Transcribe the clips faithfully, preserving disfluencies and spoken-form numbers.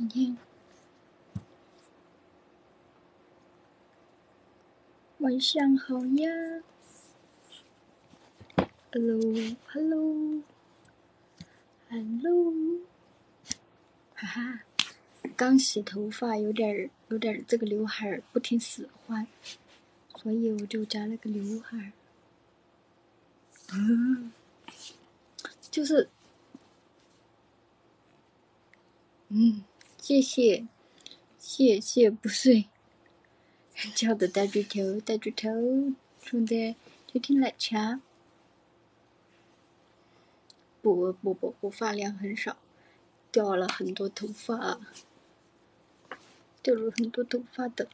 今天晚上好呀 ，Hello Hello Hello， 哈哈，刚洗头发，有点有点这个刘海不听使唤，所以我就扎了个刘海。嗯，就是，嗯，谢谢谢谢不睡觉的大猪头大猪头送的秋天奶茶。不不不不，发量很少，掉了很多头发，掉了很多头发的。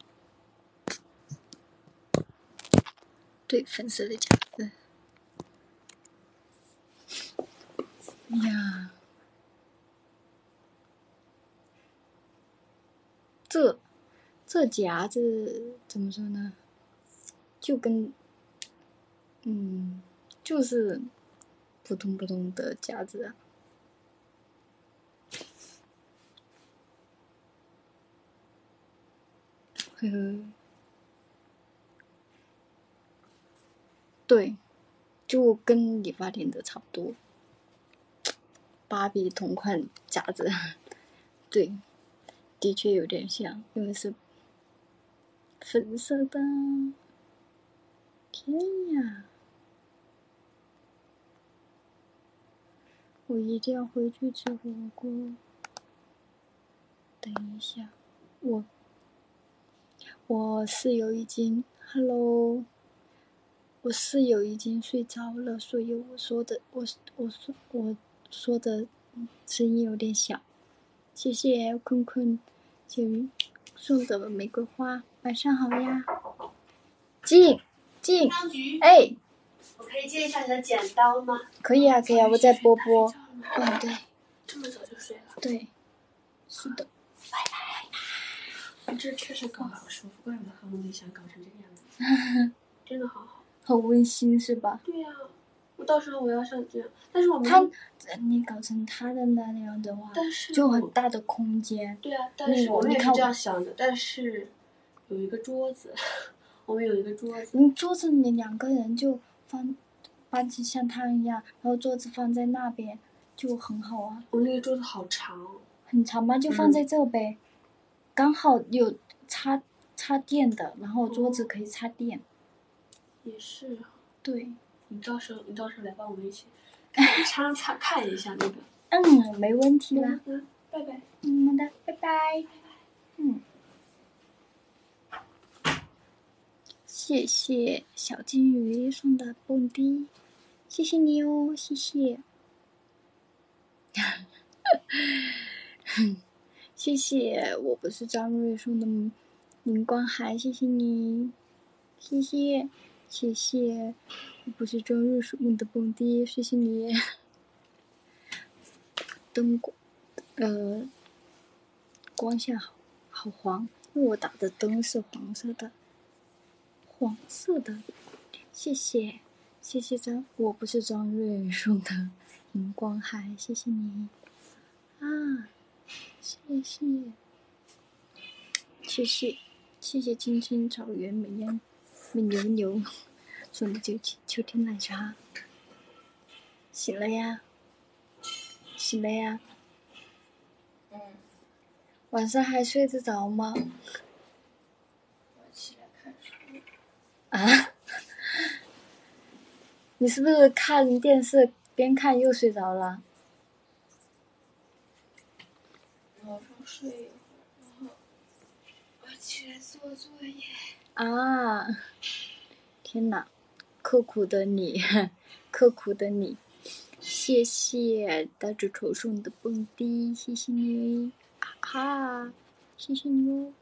对，粉色的夹子。呀，这这夹子怎么说呢？就跟，嗯，就是普通普通的夹子啊。呵呵。对，就跟理发店的差不多。芭比同款夹子，对，的确有点像，因为是粉色的。天呀！我一定要回去吃火锅。等一下，我我室友已经 ，Hello， 我室友已经睡着了，所以我说的我我说我说的声音有点小。谢谢坤坤姐送的玫瑰花，晚上好呀。静静，哎， 我可以借一下你的剪刀吗？ 可以啊，可以啊，我在播播。嗯，对。 这么早就睡了？ 对，是的。 拜拜。你这确实搞得好舒服，怪不得和我理想搞成这个样子。真的好好。 好温馨是吧？ 对呀、啊，我到时候我要像这样，但是我们他你搞成他的那样的话， 但是就很大的空间。 对啊，但是我们也是这样想的，但是有一个桌子，我们有一个桌子。 你桌子你两个人就放，搬起像他一样，然后桌子放在那边，就很好啊。 我那个桌子好长。 很长吗？就放在这呗，嗯、刚好有插插电的，然后桌子可以插电。 也是。 对。 你到时候你到时候来帮我们一起参参看一下那个。 嗯，没问题啦。 嗯，拜拜。 嗯，好的，拜拜。嗯。谢谢小金鱼送的蹦迪，谢谢你哦，谢谢。谢谢，我不是张瑞送的明光海，谢谢你，谢谢，谢谢，我不是张瑞送的蹦迪，谢谢你。灯光，呃，光线好好黄，因为我打的灯是黄色的，黄色的，谢谢，谢谢张，我不是张瑞送的明光海，谢谢你，啊，谢谢。谢谢，谢谢青青草原美烟美牛牛送的秋秋天奶茶。醒了呀，醒了呀。嗯。晚上还睡得着吗？ 我起来看书。 啊？你是不是看电视边看又睡着了？ 我说睡一会儿，然后我起来做作业。 啊！天哪，刻苦的你，刻苦的你，谢谢大猪头送的蹦迪，谢谢你，啊哈，谢谢你哦。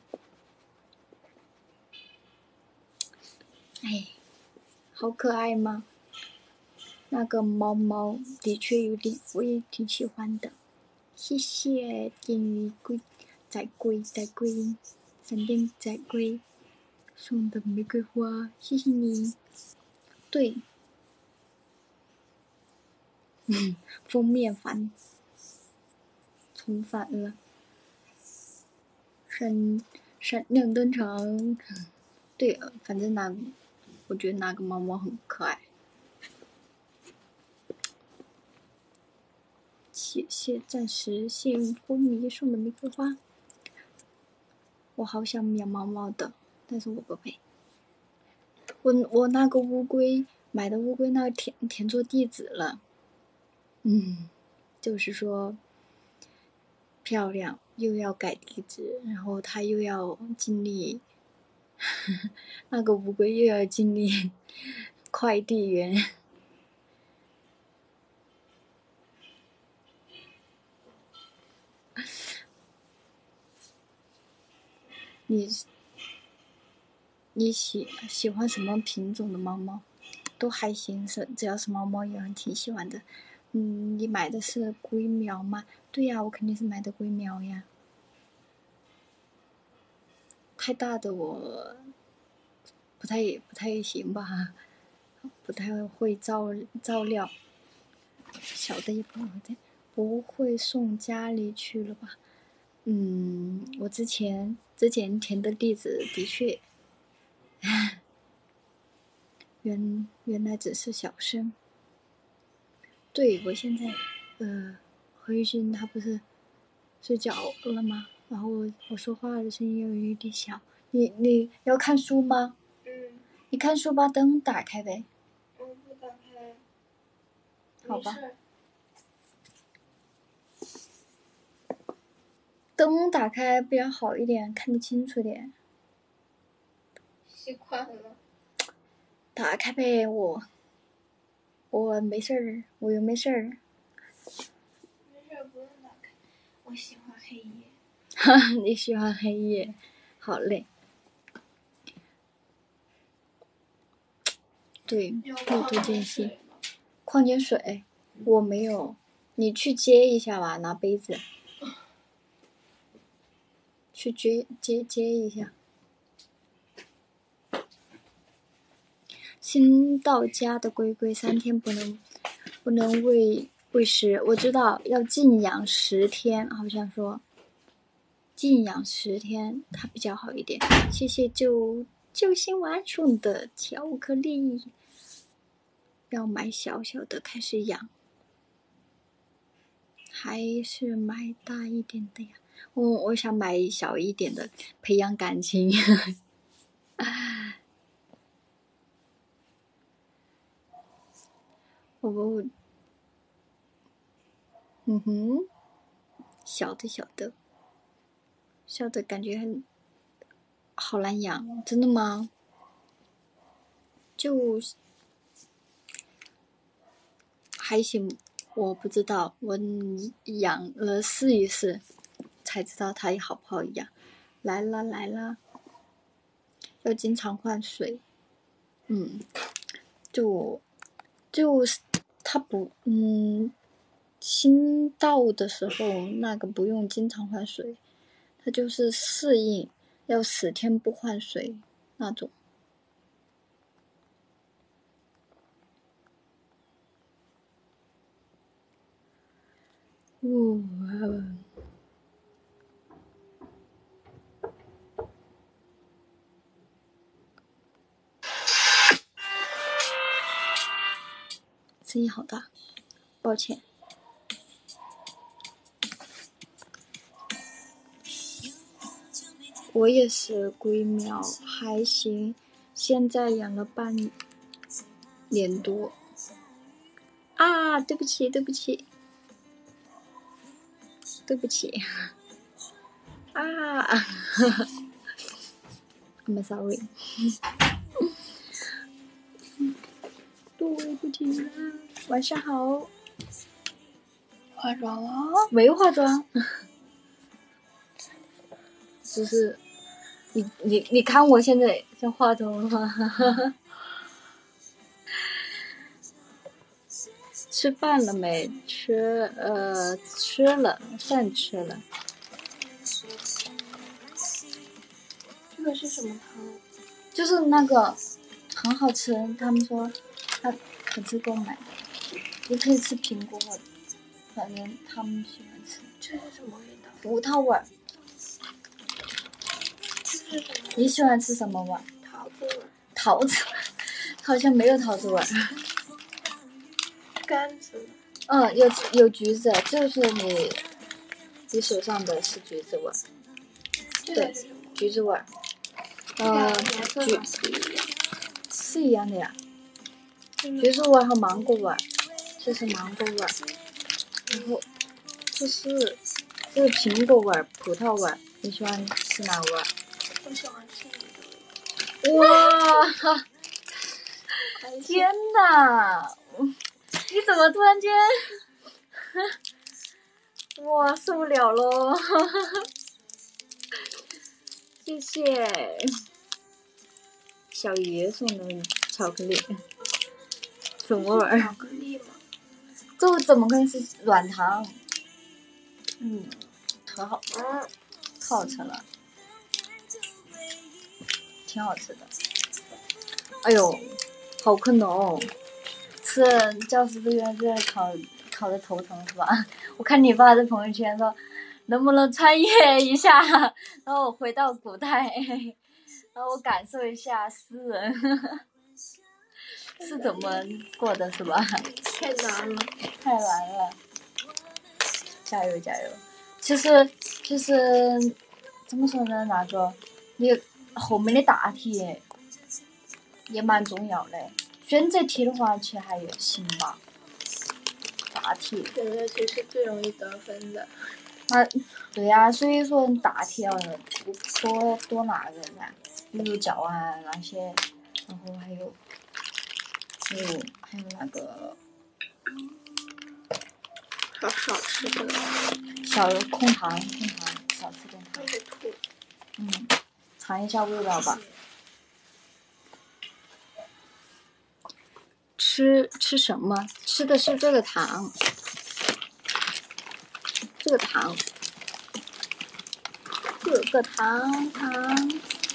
哎，好可爱吗？那个猫猫的确有点，我也挺喜欢的。谢谢电鱼龟仔龟仔龟闪电仔龟送的玫瑰花，谢谢你。对，嗯，封面反重返了。 闪闪亮登场。对，反正那我觉得那个猫猫很可爱。谢谢暂时幸福迷送的玫瑰花。我好想养猫猫的，但是我不配。我我那个乌龟买的乌龟那个填填错地址了。嗯，就是说漂亮又要改地址，然后它又要经历那个乌龟又要经历快递员。你你喜喜欢什么品种的猫猫？都还行，是只要是猫猫也很挺喜欢的。嗯，你买的是龟苗吗？对呀，我肯定是买的龟苗呀。太大的我不太不太行吧，不太会照照料。小的也不会不会送家里去了吧？嗯，我之前之前填的地址的确，原原来只是小声。对，我现在，呃，何玉欣他不是睡觉了吗？然后我我说话的声音又有一点小。你你要看书吗？ 嗯。 你看书把灯打开呗。 我不打开。 好吧。 没事。 灯打开比较好一点，看得清楚点。 习惯了。 打开呗，我我没事儿，我又没事儿。 没事儿，不用打开。我喜欢黑夜。 哈，你喜欢黑夜，好嘞。对，可以多见些。矿泉水，我没有，你去接一下吧，拿杯子。去接接接一下。新到家的龟龟三天不能不能喂喂食，我知道要静养十天，好像说静养十天它比较好一点。谢谢救救星丸送的巧克力。要买小小的开始养，还是买大一点的呀？我我想买小一点的，培养感情。哦，嗯哼，小的小的，小的感觉很好难养，真的吗？就还行，我不知道，我养了试一试，才知道它好不好养。来啦来啦，要经常换水，嗯，就就是它不，嗯，新到的时候那个不用经常换水，它就是适应，要十天不换水那种。哦，声音好大，抱歉。我也是龟苗，还行，现在养了半年多。啊，对不起，对不起，对不起。啊，I'm sorry。对不起啦，晚上好。 化妆了？ 没化妆，只是你你你看我现在像化妆了吗？吃饭了没？吃呃吃了，饭吃了。 这个是什么汤？ 就是那个很好吃，他们说他可吃过买，也可以吃苹果味，反正他们喜欢吃。 这是什么味道？ 葡萄味儿。 是什么？ 你喜欢吃什么味？ 桃子味。 桃子，好像没有桃子味。 柑子。 嗯，有有橘子，就是你你手上的是橘子味。对，橘子味。呃，橘是一样的呀。橘子味和芒果味，这是芒果味，然后这是这是苹果味、葡萄味。你喜欢吃哪味？ 我喜欢吃你的味。 哇！天哪！你怎么突然间？哇，受不了了！谢谢小爷送的巧克力，什么味儿？ 巧克力吗？ 这怎么可能是软糖？嗯，可好， 嗯， 可好吃了，挺好吃的。哎呦，好困哦！是教师资源这考考的头疼是吧？我看你发的朋友圈说，能不能穿越一下，然后我回到古代，然后我感受一下诗人是怎么过的，是吧？ 太难了， 太难了，加油加油！其实就是怎么说呢，那个你后面的大题也蛮重要的，选择题的话其实还也行吧。大题选择题是最容易得分的。 啊，对呀、啊，所以说大题要多多拿个噻，比如教案那些，然后还有还有还有那个少少吃这个。 小控糖，控糖少吃点糖。 会吐。 嗯，尝一下味道吧。吃吃什么？吃的是这个糖，这个糖，这个糖糖，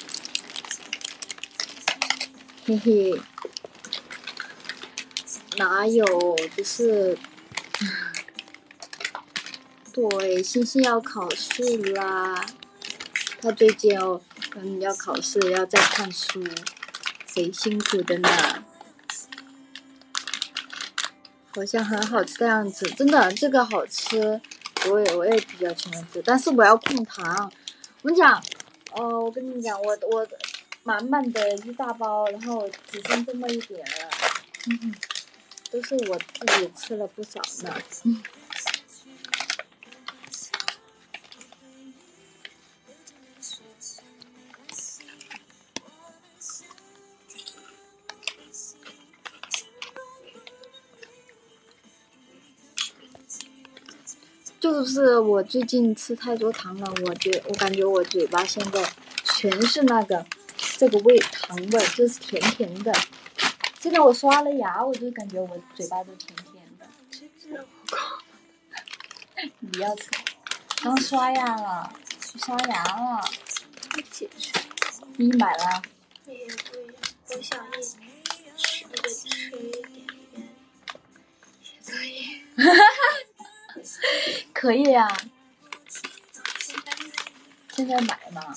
嘿嘿，哪有？就是对，星星要考试啦，他最近哦，嗯，要考试，要再看书，贼辛苦的呢。好像很好吃的样子，真的，这个好吃，我也我也比较喜欢吃，但是我要控糖。我跟你讲，哦，我跟你讲，我我满满的一大包，然后只剩这么一点了，嗯，都是我自己吃了不少呢。嗯，就是我最近吃太多糖了，我觉我感觉我嘴巴现在全是那个这个味糖味，就是甜甜的。现在我刷了牙，我就感觉我嘴巴都甜甜的。 真的不够。 你要吃？刚刷牙了，刷牙了。 一起吃。 你买了？ 也不一样，我想一吃一个吃一点点，也可以。 可以呀、啊。现在买嘛？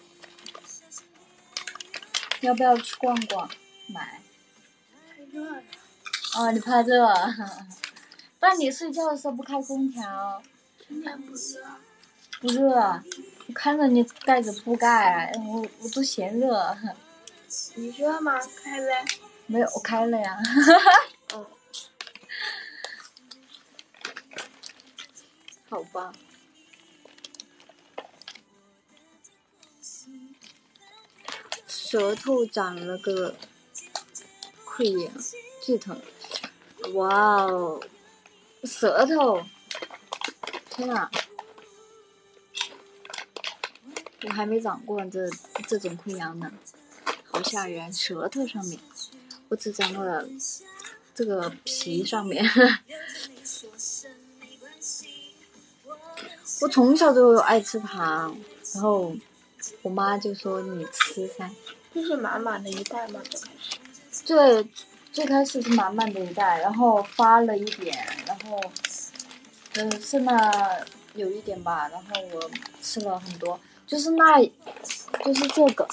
要不要去逛逛？买。 太热了。 哦，你怕热？但你睡觉的时候不开空调？ 今天不热。 不热，我看着你盖着铺盖，我我都嫌热。 你热吗？开呗。 没有，我开了呀。 哦。 好吧。舌头长了个溃疡，最疼。哇哦，舌头！天哪！我还没长过这这种溃疡呢，好吓人！舌头上面，我只长了这个皮上面。我从小就爱吃糖，然后我妈就说你吃噻。 这是满满的一袋吗？最开始。 对，最开始是满满的一袋，然后发了一点，然后嗯剩了有一点吧，然后我吃了很多，就是那就是这个，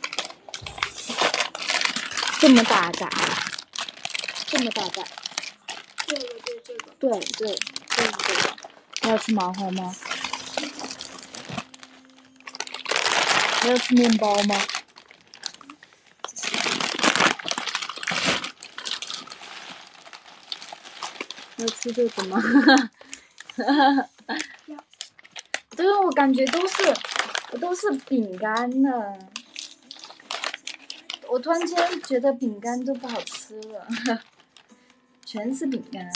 这么大袋，这么大袋。 这个对这个。 对对，就是这个。你要吃麻花吗？你要吃面包吗？要吃这个吗？这个我感觉都是，都是饼干呢。我突然间觉得饼干都不好吃了，全是饼干。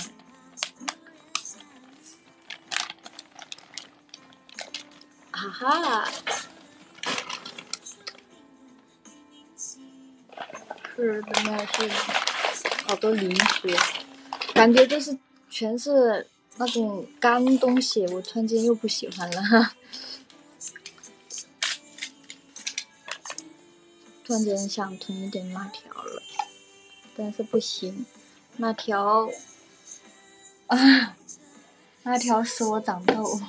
哈哈，是的呢，是好多零食，感觉就是全是那种干东西，我突然间又不喜欢了。突然间想吞一点辣条了，但是不行，辣条啊，辣条使我长痘。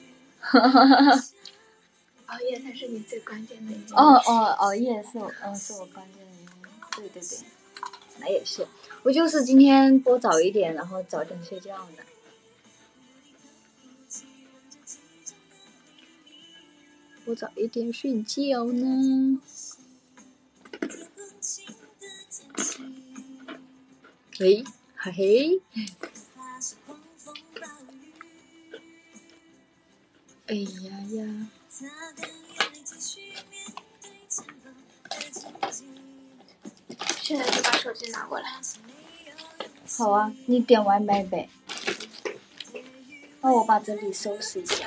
熬夜才是你最关键的一件事。 哦哦，熬夜是我，嗯，是我关键的原因。对对对，那也是。我就是今天播早一点，然后早点睡觉呢。播早一点睡觉呢。嘿，嘿嘿。哎呀呀！ 现在就把手机拿过来。 好啊，你点外卖呗。那我把这里收拾一下。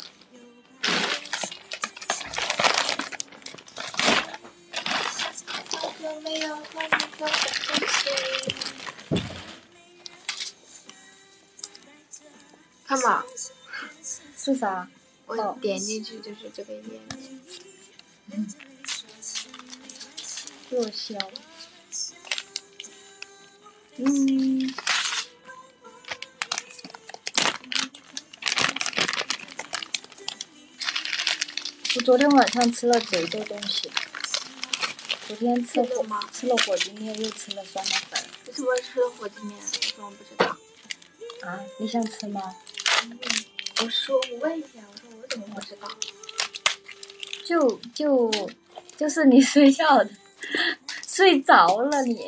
好久没有和你说的东西。看吧。 是啥？ 我点进去就是这个页面。 嗯。热销。嗯。我昨天晚上吃了贼多东西。昨天吃火吃了火鸡面，又吃了酸辣粉。 你是不是吃了火鸡面？我怎么不知道？ 啊，你想吃吗？ 嗯，我说我问一下，我说我怎么不知道？ 就就就是你睡觉的，睡着了你。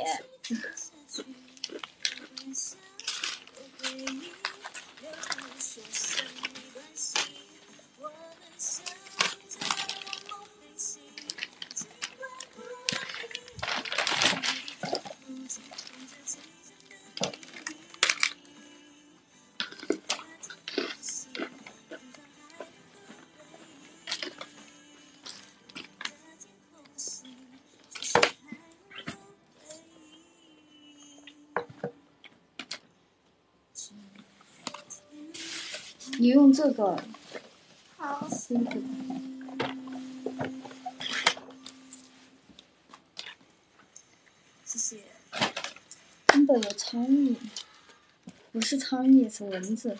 你用这个。 好。 辛苦。 谢谢。 真的有苍蝇，不是苍蝇是蚊子。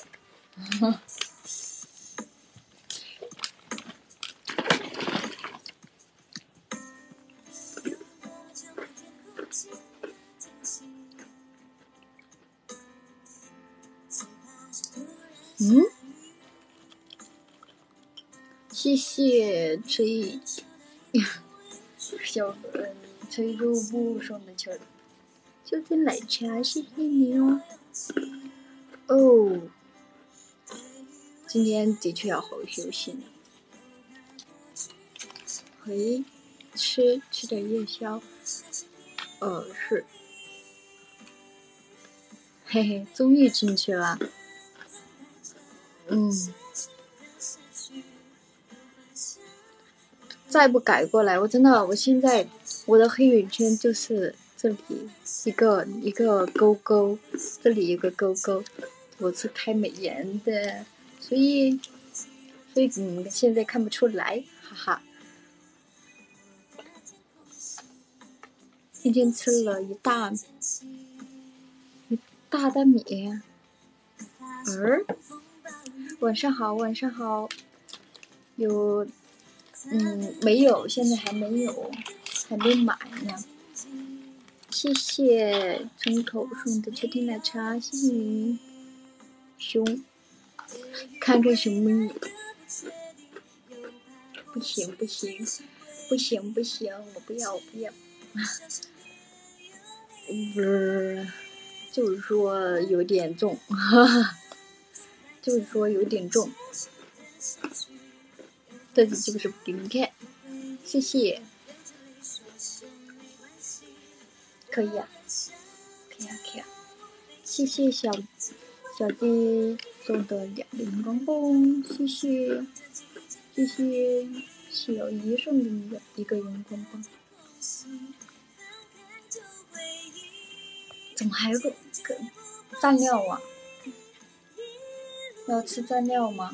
嗯？谢谢吹小嗯吹肉布送的球秋天奶茶，谢谢你哦。哦，今天的确要好好休息呢。嘿，吃吃点夜宵。呃，是。嘿嘿，终于进去了。嗯。再不改过来，我真的，我现在我的黑眼圈就是这里一个一个勾勾，这里一个勾勾，我是开美颜的，所以所以嗯现在看不出来，哈哈。今天吃了一大一大袋米。嗯，晚上好，晚上好。有嗯，没有，现在还没有，还没买呢。谢谢村口送的秋天奶茶，谢谢你。熊，看看熊妹，不行不行不行不行，我不要我不要。不是，就是说有点重，哈哈，就是说有点重。这次就是不给你看，谢谢。可以啊，可以啊，可以啊。谢谢小小弟送的两个荧光棒，谢谢，谢谢小姨送的一个一个荧光棒。怎么还有个个蘸料啊？要吃蘸料吗？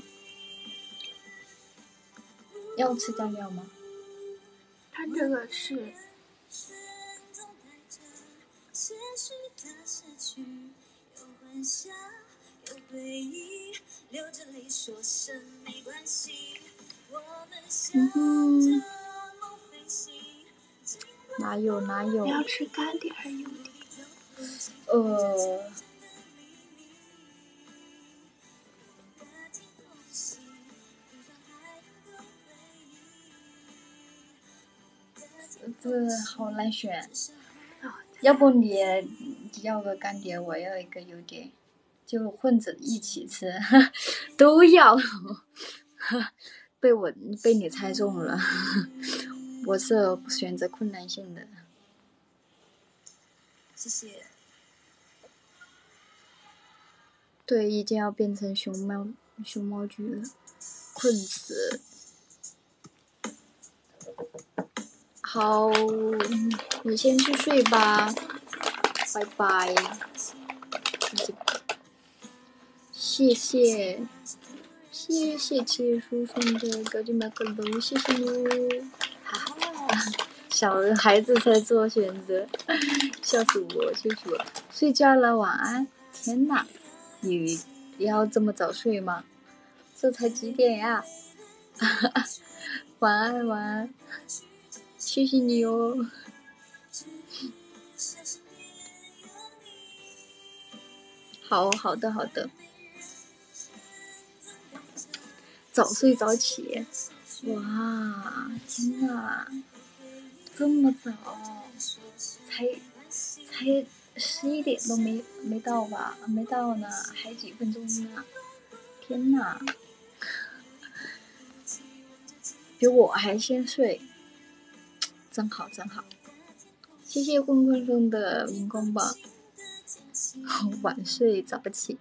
要吃蘸料吗？ 它这个是。 嗯哼，哪有哪有？ 你要吃干点还是油点？ 呃，这好难选。要不你要个干点，我要一个油点，就混着一起吃，都要。被我被你猜中了，我是选择困难性的。 谢谢。 对，已经要变成熊猫熊猫局了，困死。好，你先去睡吧，拜拜。谢谢，谢谢切叔送的高级马卡龙，谢谢你哦，哈哈，小孩子才做选择，笑死我，笑死我。睡觉了，晚安。天哪，你要这么早睡吗？这才几点呀？晚安，晚安。谢谢你哦。好好的好的，早睡早起。哇，天哪，这么早，才才十一点都没没到吧？没到呢，还几分钟呢。天哪，比我还先睡，真好真好。谢谢棍棍送的荧光棒。晚睡早起，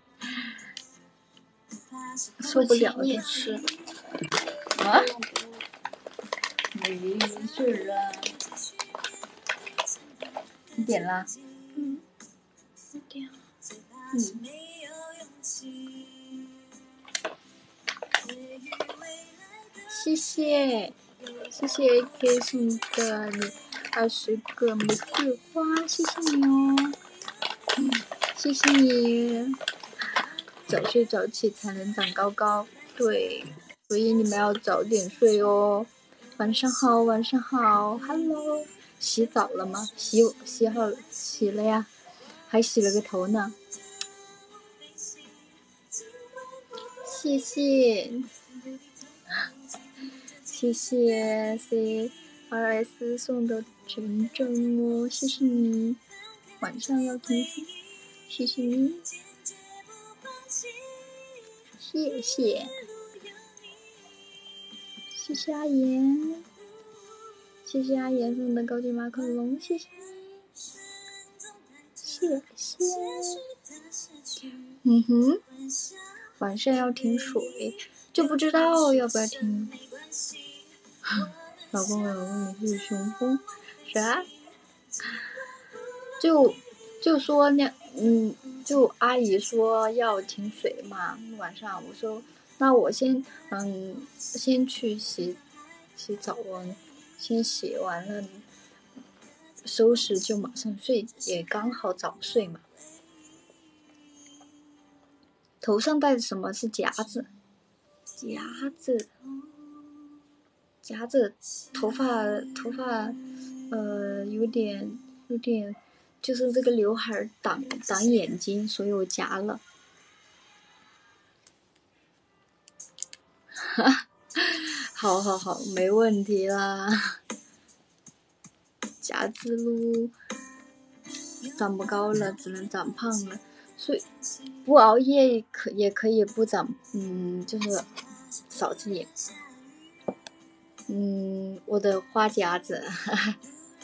受不了的是啊，没事啊，你点了？ 嗯，我点了。 嗯。谢谢，谢谢 A K 送的你二十个玫瑰花，谢谢你哦，嗯，谢谢你。早睡早起才能长高高，对，所以你们要早点睡哦。晚上好，晚上好 ，Hello， 洗澡了吗？洗洗好洗了呀，还洗了个头呢。谢谢，谢谢 C R S 送的权证哦，谢谢你。晚上要听书，谢谢你，谢谢，谢谢阿言，谢谢阿言送的高级马卡龙，谢谢你，谢谢。嗯哼，晚上要听水，就不知道要不要听。老公，老公，你是雄风啥？就就说那嗯，就阿姨说要停水嘛，晚上我说那我先嗯先去洗洗澡啊，先洗完了收拾就马上睡，也刚好早睡嘛。头上戴的什么是夹子？夹子。 夹着头发头发呃有点有点就是这个刘海挡挡眼睛，所以我夹了。好好好，没问题啦。夹子路长不高了，只能长胖了，所以不熬夜可也可以不长，嗯，就是少吃点。嗯，我的花夹子，哈哈。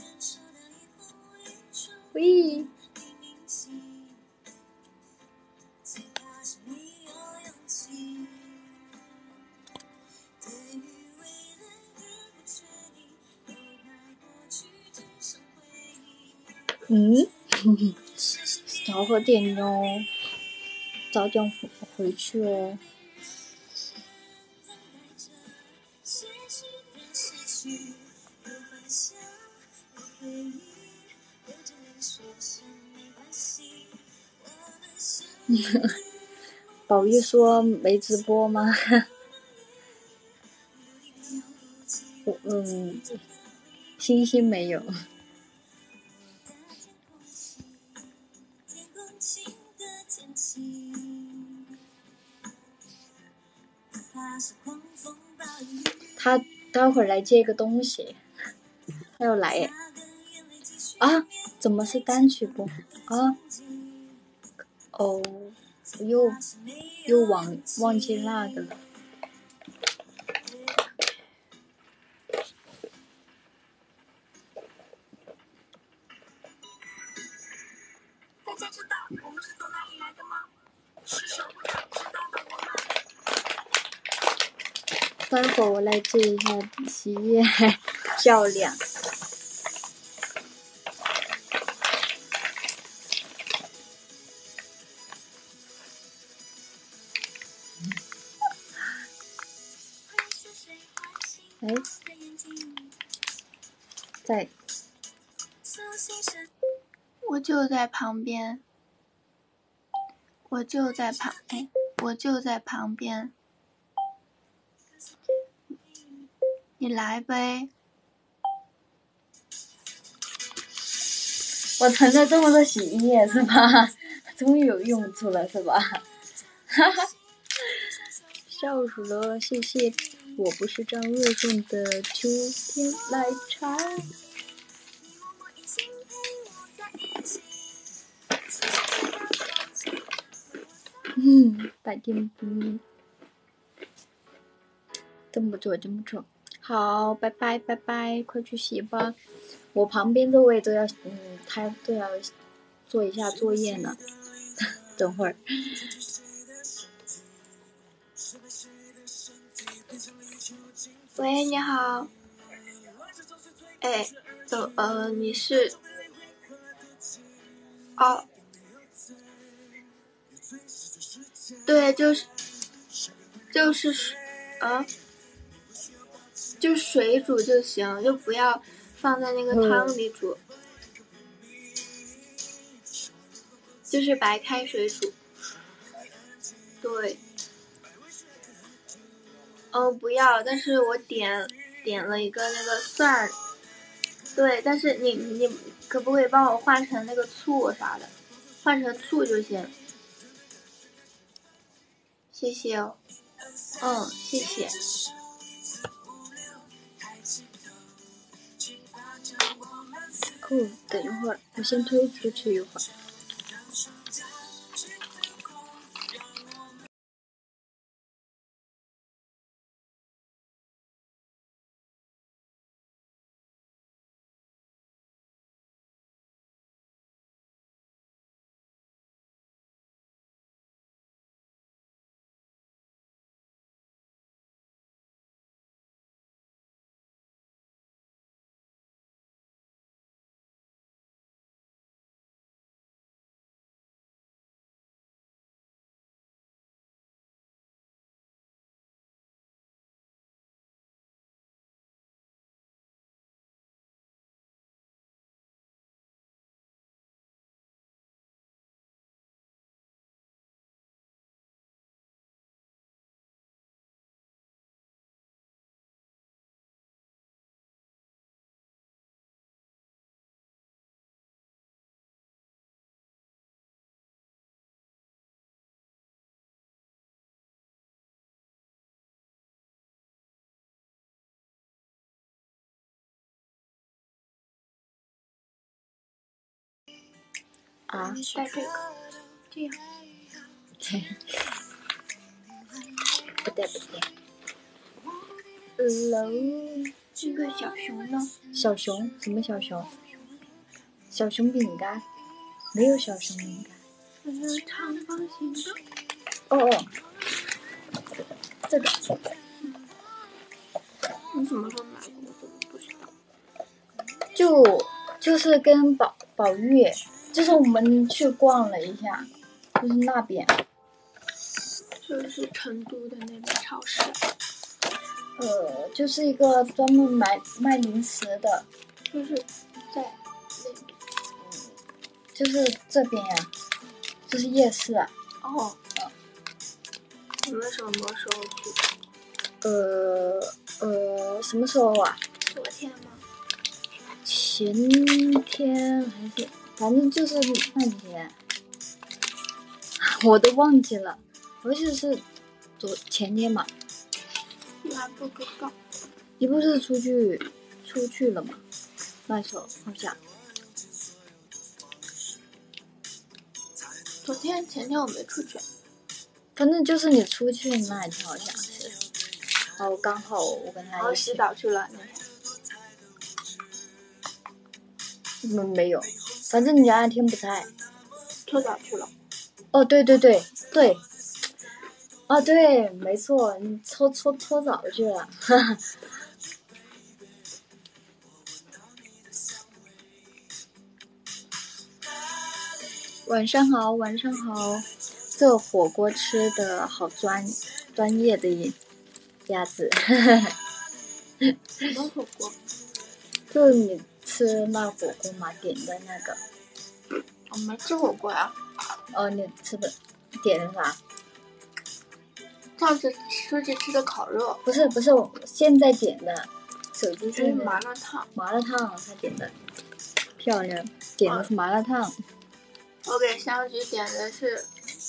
喂。嗯，早喝点哟，早点回去哦。宝玉说没直播吗？我嗯，星星没有。他待会儿来接个东西，他要来耶。啊，怎么是单曲播啊？哦，我又又忘忘记那个了。大家知道我们是从哪里来的吗？是守护者知道的我吗？待会儿我来接一下洗衣液，漂亮。哎，在， 我就在旁边，我就在旁，哎，我就在旁边，你来呗。 我囤了这么多洗衣液是吧？终于有用处了是吧？哈哈，笑死了，谢谢。我不是张若送的秋天奶茶。嗯，百听不腻。真不错，真不错。好，拜拜拜拜，快去洗吧。我旁边这位都要，嗯，他都要做一下作业呢。等会儿。 喂，你好。哎，走，呃，你是？哦。对，就是，就是，啊，就水煮就行，就不要放在那个汤里煮。嗯，就是白开水煮。对。哦，不要，但是我点点了一个那个蒜。对，但是你你可不可以帮我换成那个醋啥的？换成醋就行。谢谢哦。嗯，谢谢。 哦，等一会儿，我先推出去一会儿。 啊？ 带这个，这样。 不对不对。楼。 这个小熊呢？ 小熊？什么小熊？小熊饼干？没有小熊饼干。 这是长方形的。 哦哦，这个。 你什么时候买过？我怎么不知道？ 就就是跟宝宝玉，就是我们去逛了一下，就是那边。 就是成都的那边超市。 呃，就是一个专门卖卖零食的， 就是在那边。 嗯，就是这边呀、啊，就是夜市啊。 哦。嗯。你们什么时候去？ 呃呃，什么时候啊？ 昨天吗？ 前天还是，反正就是那几天，我都忘记了，好像是昨前天嘛。 你还不知道？ 你不是出去出去了吗？那时候好像。 昨天前天我没出去。 反正就是你出去那一天好像是，哦，刚好我跟他一起。 我洗澡去了那天。 没没有，反正你那天不在。 搓澡去了。 哦，对对对对。哦对，没错，你搓搓搓澡去了。哈哈。晚上好，晚上好。这火锅吃的好专专业的鸭子。 什么火锅？ 就是你吃那火锅嘛，点的那个。 我没吃火锅呀。 哦，你吃的点的啥？ 上次出去吃的烤肉。 不是不是，我现在点的手机是麻辣烫。 麻辣烫他点的，漂亮，点的是麻辣烫。 我给香菊点的是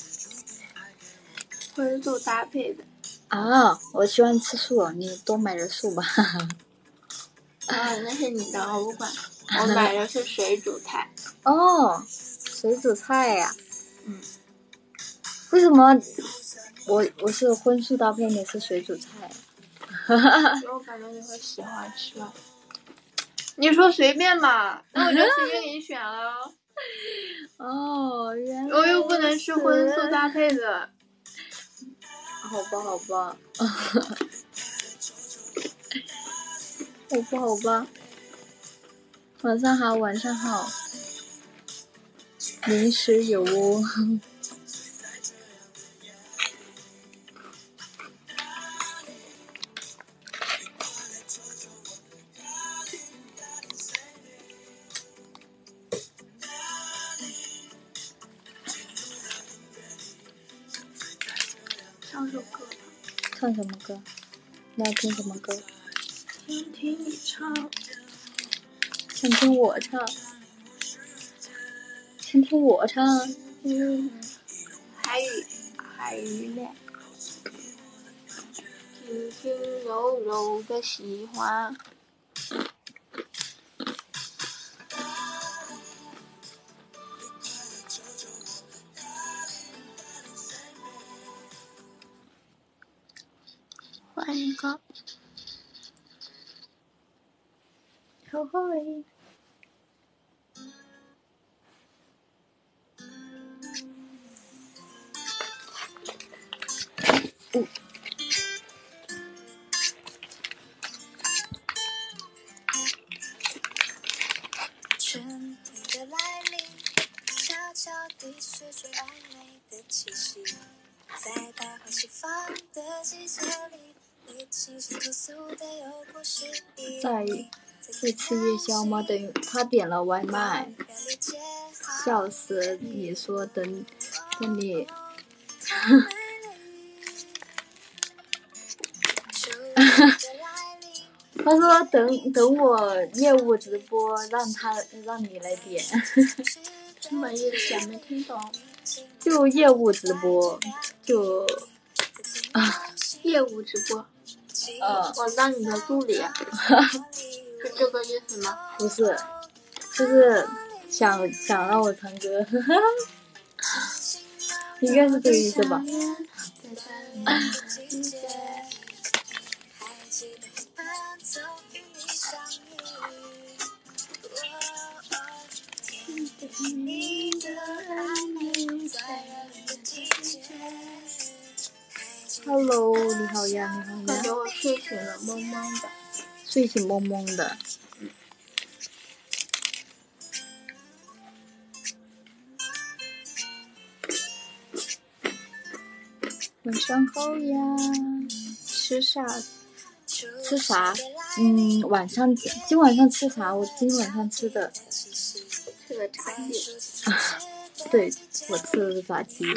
荤素搭配的。 啊，我喜欢吃素，你多买点素吧。 啊，那是你的，我不管。我买的是水煮菜。 哦，水煮菜呀、啊。 嗯。 为什么我我是荤素搭配，你是水煮菜？ 我感觉你会喜欢吃。你说随便嘛，那我就随便给你选了。 哦，原来我又不能吃荤素搭配的。 好吧，好吧。好吧，好吧。晚上好，晚上好。零食有哦。 唱首歌吧。 唱什么歌？你要听什么歌？ 想听你唱。 想听我唱。想听我唱。 嗯。海语，海语恋。轻轻柔柔的喜欢。换一个。 好会。嗯。 春天的来临，悄悄地释出暧昧的气息，在百花齐放的季节里，你清新脱俗的有故事。 在在吃夜宵吗？等于他点了外卖，笑死！你说等等你。他说等等我业务直播，让他让你来点。 什么意思啊？没听懂。 就业务直播，就啊，业务直播。 嗯。 我当你的助理。是这个意思吗？ 不是，就是想想让我唱歌，应该是这个意思吧。Hello， 你好呀，你好呀。 感觉我睡醒了，懵懵的。 睡醒懵懵的。晚上好呀，吃啥？吃啥？嗯，晚上今晚上吃啥？我今晚上吃的吃的炸鸡。 啊，对，我吃的炸鸡，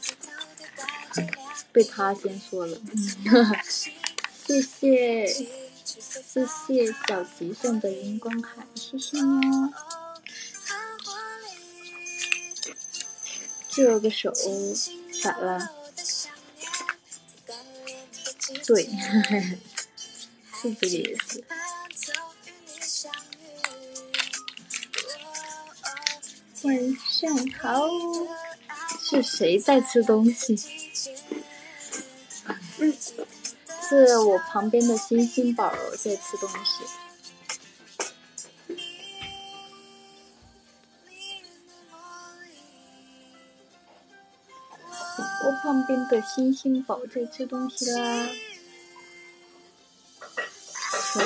被他先说了。谢谢，谢谢小吉送的荧光海，谢谢你哦。这个手咋了？对，是这个意思。晚上好，是谁在吃东西？嗯，是我旁边的星星宝在吃东西。我旁边的星星宝在吃东西啦。手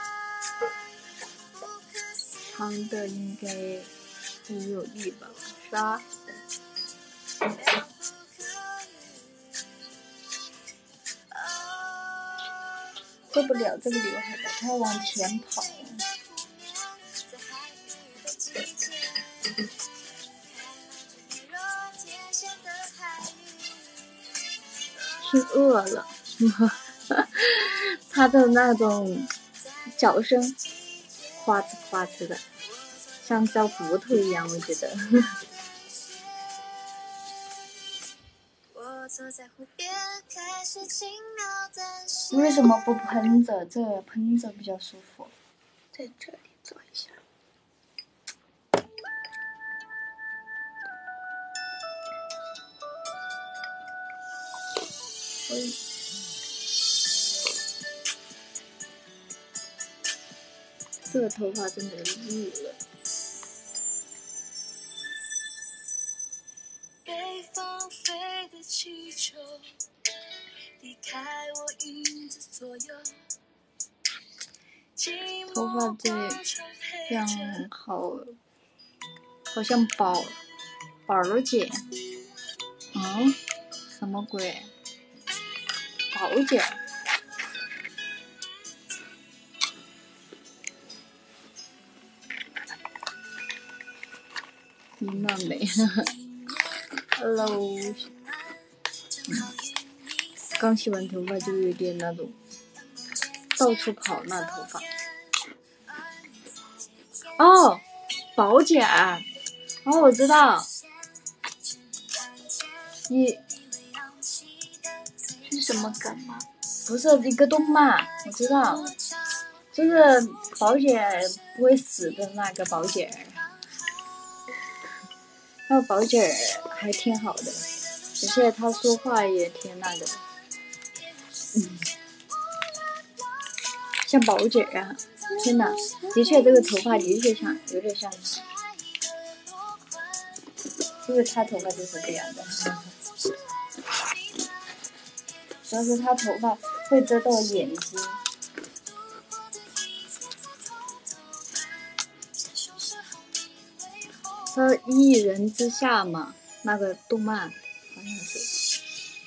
长的应该很有力吧？是吧？受不了这个刘海，把它往前跑。听饿了，它的那种叫声，夸哧夸哧的，像嚼骨头一样，我觉得。为什么不喷着？这喷着比较舒服。 在这里做一下。 喂。这个头发真的绿了。 北方飞的气球离开我影子左右， 头发这样好，好像宝宝儿姐。嗯，什么鬼？宝姐。你那美。Hello。嗯，刚洗完头发就有点那种到处跑那头发。哦，宝姐。哦，我知道。你是什么梗吗？ 不是一个动漫，我知道，就是宝姐不会死的那个宝姐。那个宝姐还挺好的，而且她说话也挺那个的。嗯，像宝姐啊，真的，的确这个头发的确像，有点像她，因为她头发就是这样的。主要是她头发会遮到眼睛。他一人之下嘛，那个动漫好像是。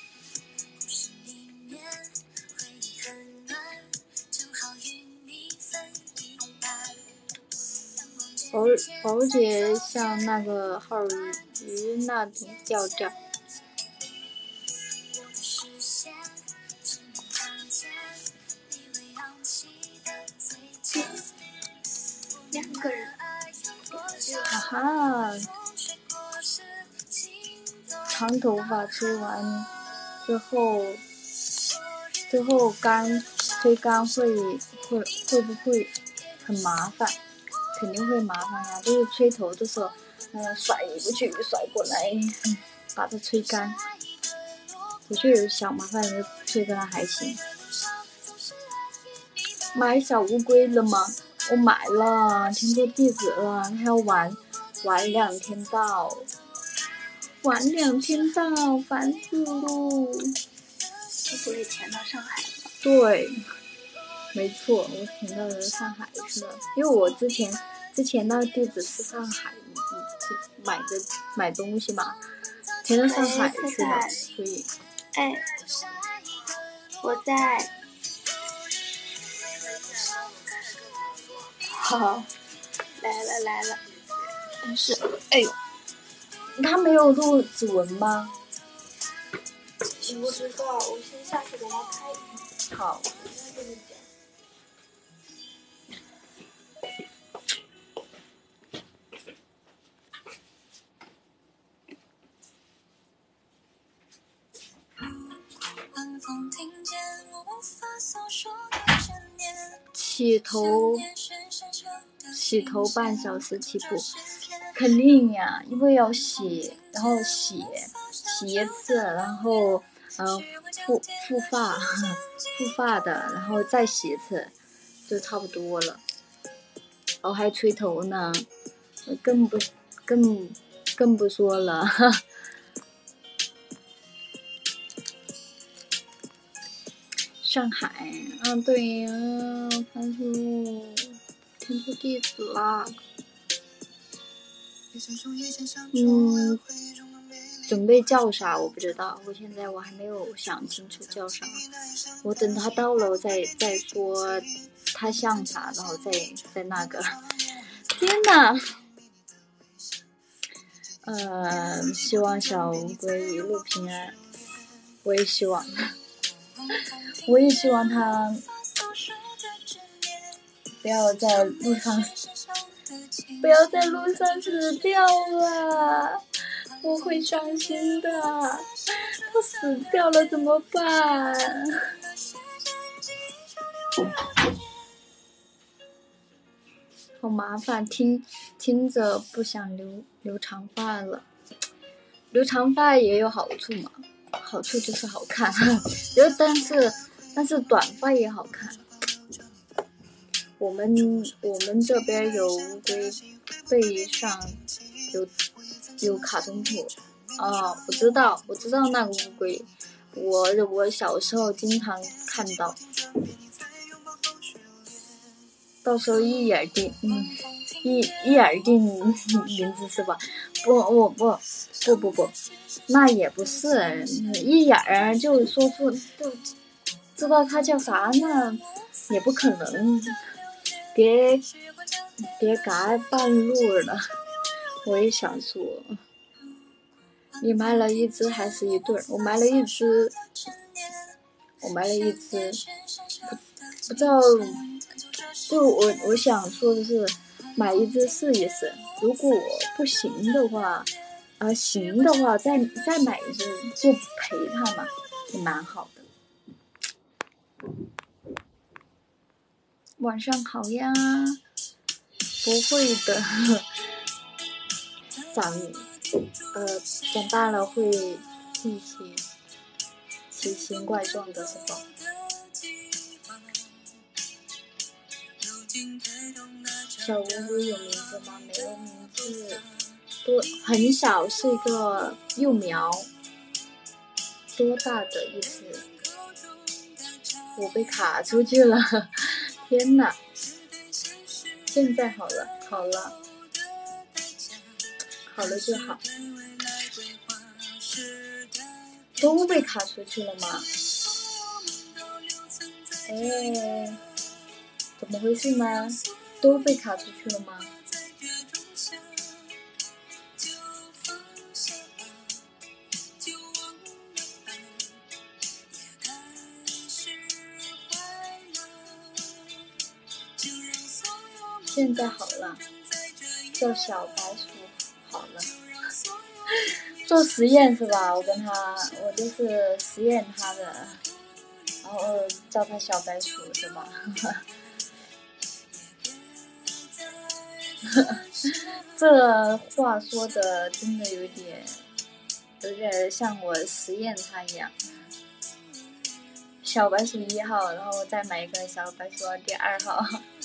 宝宝姐像那个浩宇那种调调。 两个人。 哈哈。长头发吹完之后，之后干吹干会会会不会很麻烦？ 肯定会麻烦啊，就是吹头的时候，嗯、呃，甩过去甩过来，嗯，把它吹干。我觉得有小麻烦，吹干了还行。买小乌龟了吗？我买了，填错地址了，还要晚晚两天到，晚两天到，烦死喽！ 会不会填到上海了？ 对，没错，我填到了上海去了，因为我之前之前那个地址是上海买的买东西嘛，填到上海去了，所以。 哎，我在。好，来了来了，但是，哎呦， 他没有录指纹吗？ 我不知道，我先下去给他拍一下。 好。起头，洗头半小时起步，肯定呀，因为要洗，然后洗洗一次，然后呃复复发复发的，然后再洗一次，就差不多了。然后还吹头呢，更不更更不说了。上海啊，对呀，烦死了，填错地址啦。嗯，准备叫啥我不知道，我现在我还没有想清楚叫啥，我等他到了我再再说他像啥，然后再再那个。天哪！呃，希望小乌龟一路平安，我也希望。我也希望他不要在路上，不要在路上死掉了，我会伤心的。他死掉了怎么办？好麻烦，听听着不想留留长发了。留长发也有好处嘛，好处就是好看，但是但是短发也好看。我们我们这边有乌龟背上有有卡通图啊，我知道我知道那个乌龟，我我小时候经常看到，到时候一眼定嗯一一眼定名字是吧？不我不不不不，那也不是一眼儿就说出就知道它叫啥呢，也不可能。别别嘎半路了，我也想说，你买了一只还是一对儿？我买了一只，我买了一只，不不知道，就我我想说的是，买一只试一试，如果不行的话，呃行的话再再买一只，就陪它嘛，也蛮好的。晚上好呀。不会的，长呃长大了会一起奇形怪状的是吧？小乌龟有名字吗？没有名字，多很小，是一个幼苗。多大的意思？我被卡出去了，天哪！现在好了，好了，好了就好。都被卡出去了吗？哎，怎么回事呢？都被卡出去了吗？现在好了，叫小白鼠好了。做实验是吧？我跟他，我就是实验他的，然后叫他小白鼠是吧？ 这话说的真的有点，有点像我实验它一样。小白鼠一号，然后再买一个小白鼠第二号。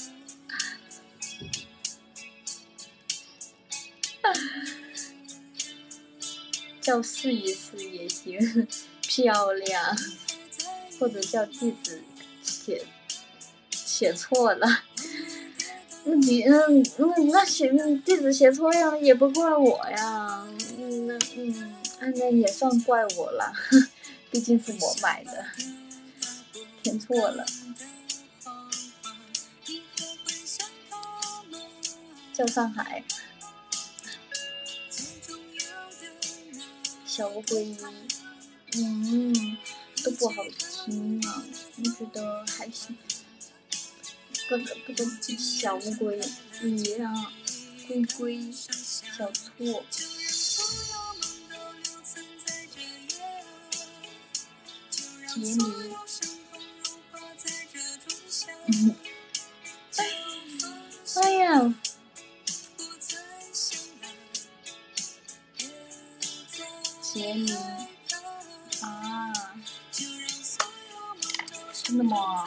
叫试一试也行，漂亮，或者叫地址写写错了。你嗯嗯，那写地址写错了也不怪我呀，嗯那嗯，那也算怪我了，毕竟是我买的，填错了。叫上海。小乌龟，嗯，都不好听啊，我觉得还行。不不不，小乌龟，一样，龟龟，小错，杰尼，嗯，哎呀。杰尼啊，真的吗？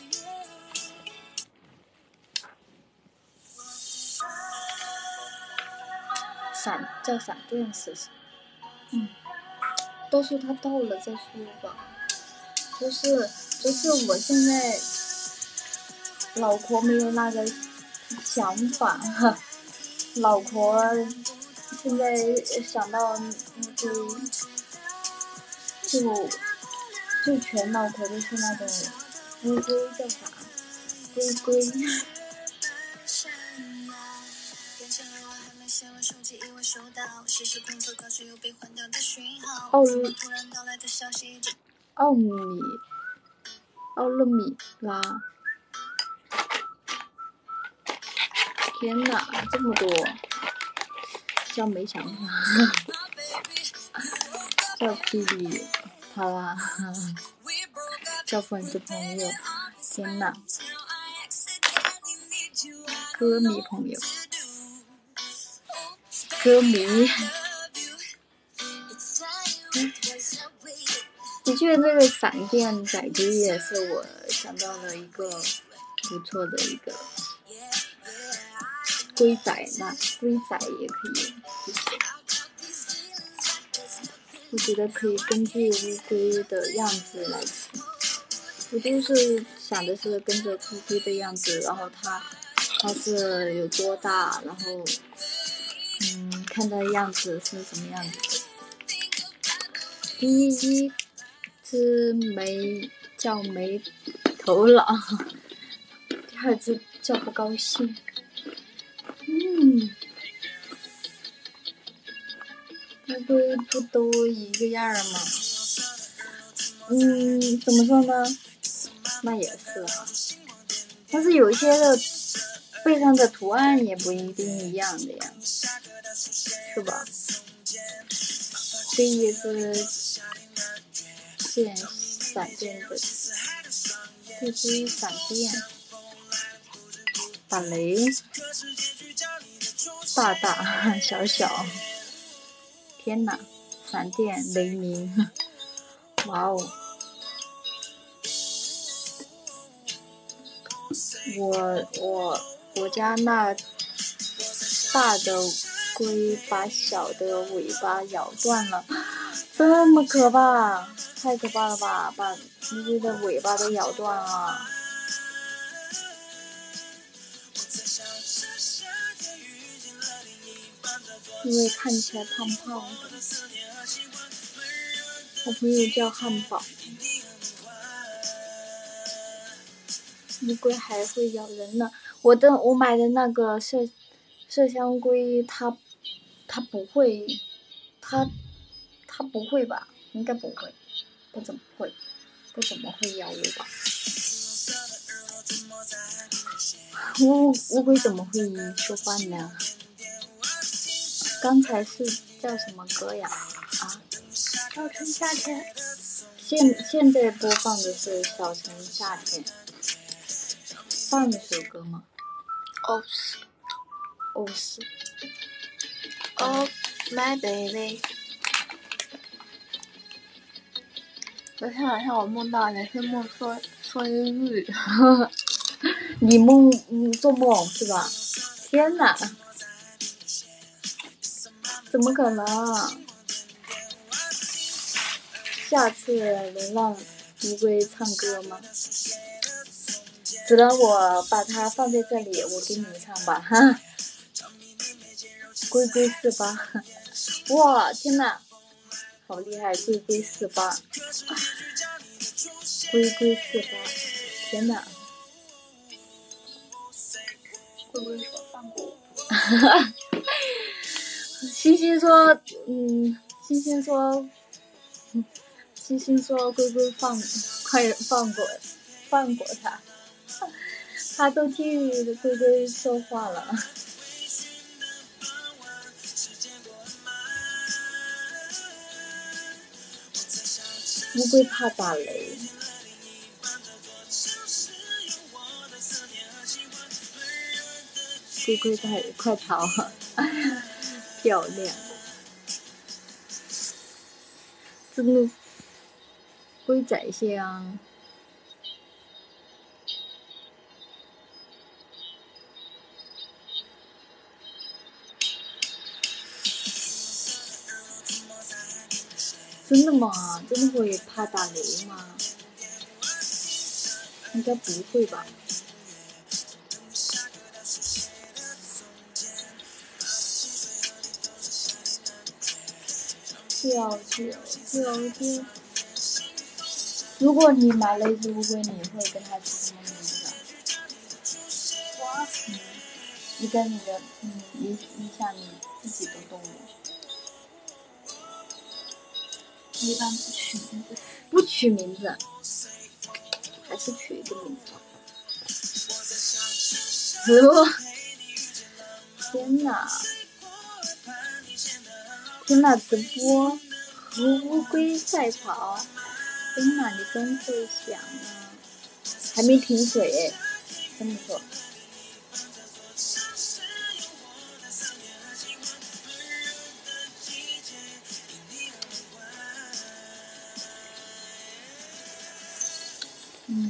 闪叫闪电是什么？嗯，都说他到了再说吧。就是就是我现在脑壳没有那个想法哈，脑壳现在想到就就就全脑壳都是那种龟龟叫啥？龟龟。奥奥米奥勒米拉，天哪，这么多！叫没想法，叫噼里啪啦，叫粉丝朋友，天哪！歌迷朋友，歌迷。的确，这个闪电仔龟也是我想到的一个不错的一个龟仔，那龟仔也可以，我觉得可以根据乌龟的样子来起。我就是想的是跟着乌龟的样子，然后它它是有多大，然后嗯，看它样子是什么样子的。第一只没叫没头脑，第二只叫不高兴。嗯，乌龟不都一个样吗？嗯，怎么说呢？那也是啊，但是有些的背上的图案也不一定一样的呀，是吧？第一是线闪电的，这只闪电，打雷，大大小小，天哪，闪电雷鸣，哇哦！我我我家那大的龟把小的尾巴咬断了，这么可怕，太可怕了吧，把乌龟的尾巴都咬断了。因为看起来胖胖的，我朋友叫汉堡。乌龟还会咬人呢，我的我买的那个麝麝香龟，它它不会，它它不会吧？应该不会，不怎么会，不怎么会咬我吧？乌乌龟怎么会说话呢？刚才是叫什么歌呀？啊， 小城夏天。 现现在播放的是小城夏天。上一首歌吗？ 哦是， 哦是。 Oh my baby。昨天晚上我梦到也是梦说说英语。 你梦嗯做梦是吧？天哪！怎么可能？下次能让乌龟唱歌吗？只能我把它放在这里，我给你们唱吧哈。龟龟四八，哇天哪，好厉害！龟龟四八，龟龟四八，天哪！ 龟龟说放过我。 星星说，嗯，星星说，星星说龟龟放，快放过，放过他，他都听龟龟说话了。乌龟怕打雷。龟龟快快逃！漂亮，真的龟仔香。真的吗？真的会怕打雷吗？应该不会吧。叫叫叫叫！如果你买了一只乌龟，你会跟它起什么名字啊？ 我嗯，一个你的，嗯，一一项你自己的动物。 一般不取名字。 不取名字，还是取一个名字吧。植物。天哪！天哪！直播和乌龟赛跑，天哪！你真会想啊！还没停水，真不错。嗯。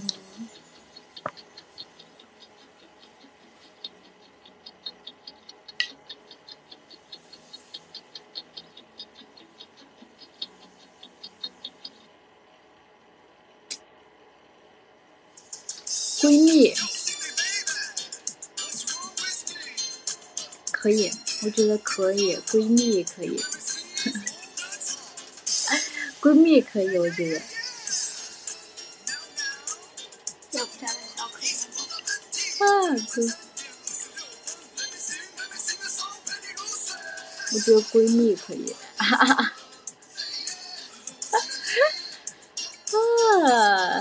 闺蜜可以，我觉得可以，闺蜜可以，闺蜜可以，我觉得。 要不加点小可怜吗？ 啊，闺，我觉得闺蜜可以。啊哈哈。啊！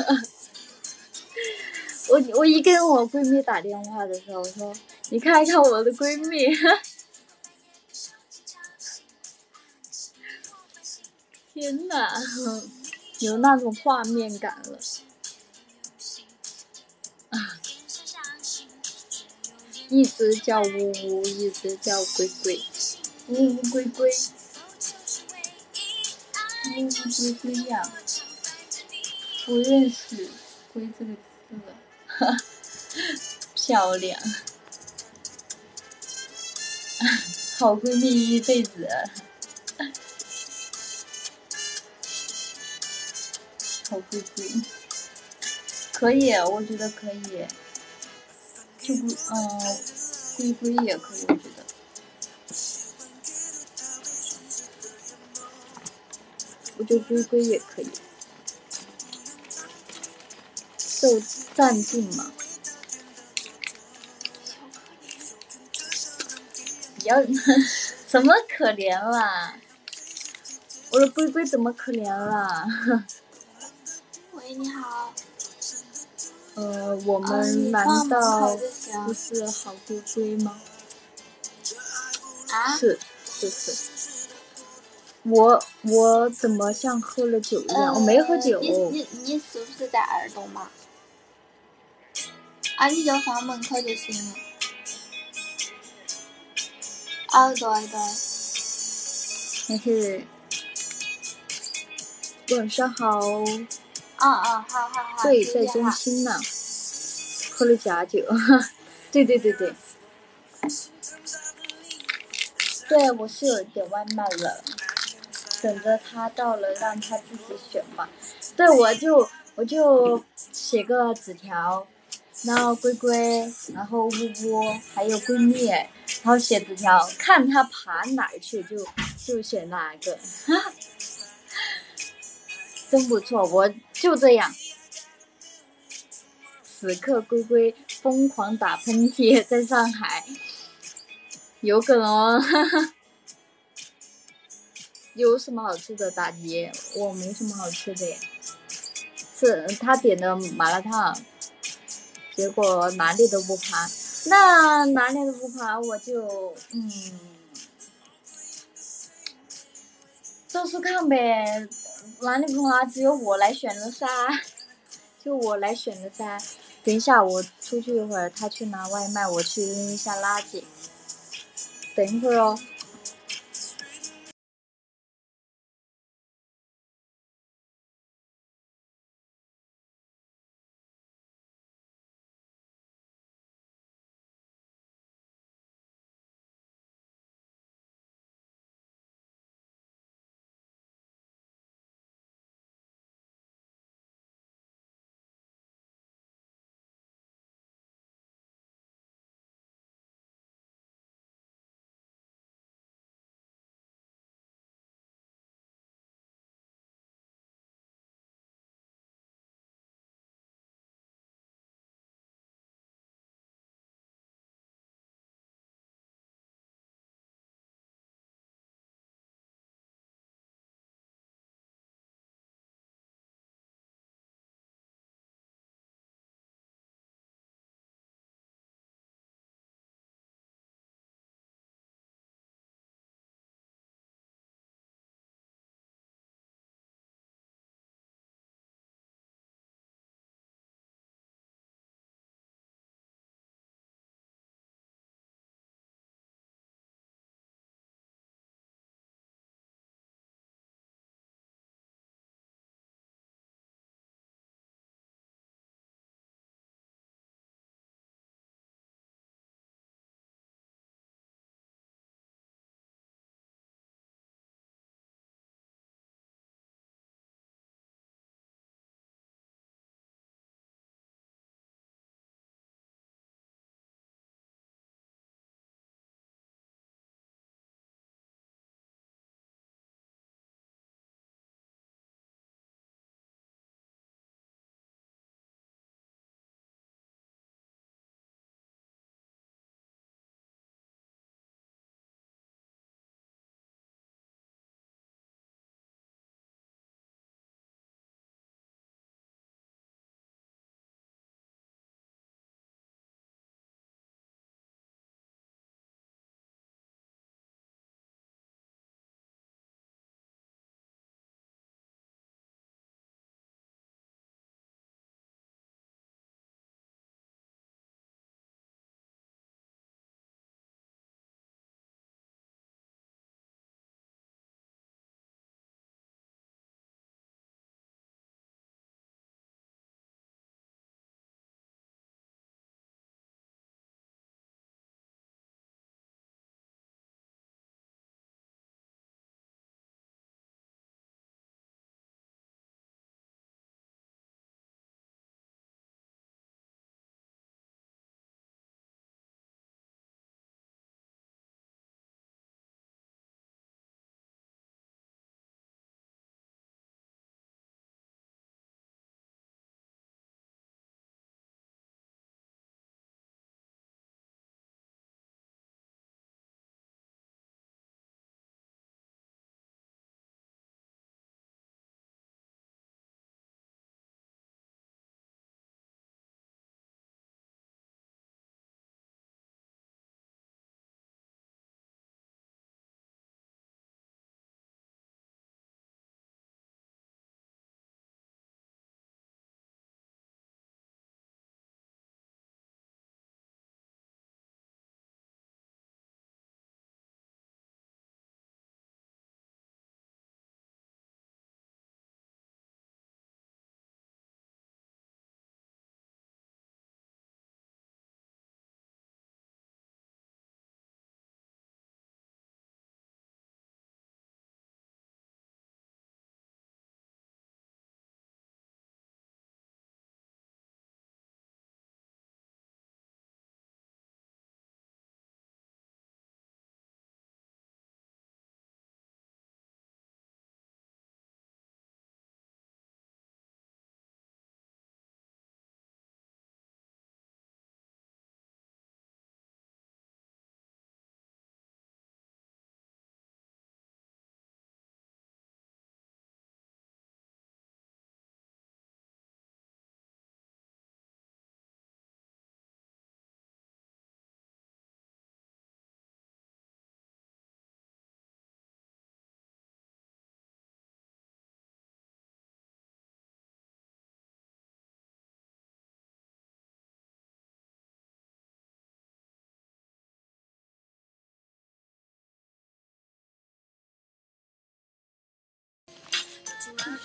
我我一跟我闺蜜打电话的时候，我说你看一看我的闺蜜。天哪，有那种画面感了。啊！一直叫呜呜，一直叫龟龟，呜呜龟龟，呜呜龟龟呀。不认识龟这个字了。漂亮。好闺蜜一辈子。好龟龟，可以，我觉得可以。就不，嗯，龟龟也可以，我觉得。我觉得龟龟也可以。就占尽嘛。不要，什么可怜啦？我的龟龟怎么可怜啦？ 喂，你好。 呃，我们难道不是好龟龟吗？ 啊？ 是，是是。我我怎么像喝了酒一样？ 呃、 我没喝酒。 你你你是不是在耳东嘛？啊，你就放门口就行了。 哦，对对。 但是晚上好。 嗯嗯，好好好。 对，在中心呢，喝了假酒。对对对对。对，我是有点外卖了，等着他到了让他自己选嘛。对，我就我就写个纸条，然后龟龟，然后呜呜，还有闺蜜，然后写纸条，看他爬哪儿去就就选哪个。真不错，我就这样。此刻龟龟疯狂打喷嚏，在上海。有梗哦。有什么好吃的大姐？我没什么好吃的耶。是他点的麻辣烫，结果哪里都不爬，那哪里都不爬，我就嗯，做做看呗，哪里不爬只有我来选了噻，就我来选了噻。等一下我出去一会儿，他去拿外卖，我去扔一下垃圾。等一会儿哦。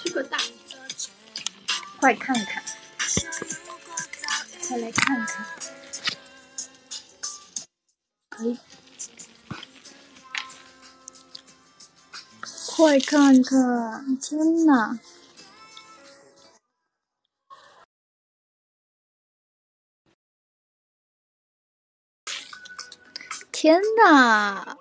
这个大， 快看看，快来看看。哎，快看看！天哪！天哪！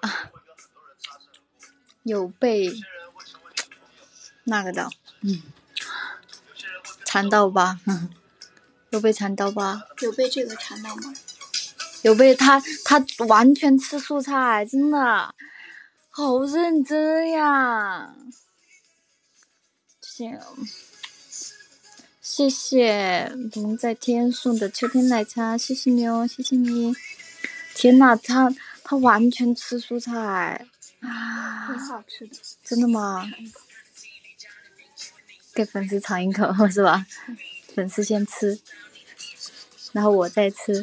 有被那个的，嗯，馋到吧？有被馋到吧？ 有被这个馋到吗？ 有被他他完全吃蔬菜，真的好认真呀！谢谢谢龙在天送的秋天奶茶，谢谢你哦，谢谢你。天哪，他他完全吃蔬菜啊， 很好吃的。 真的吗？给粉丝尝一口是吧？粉丝先吃，然后我再吃。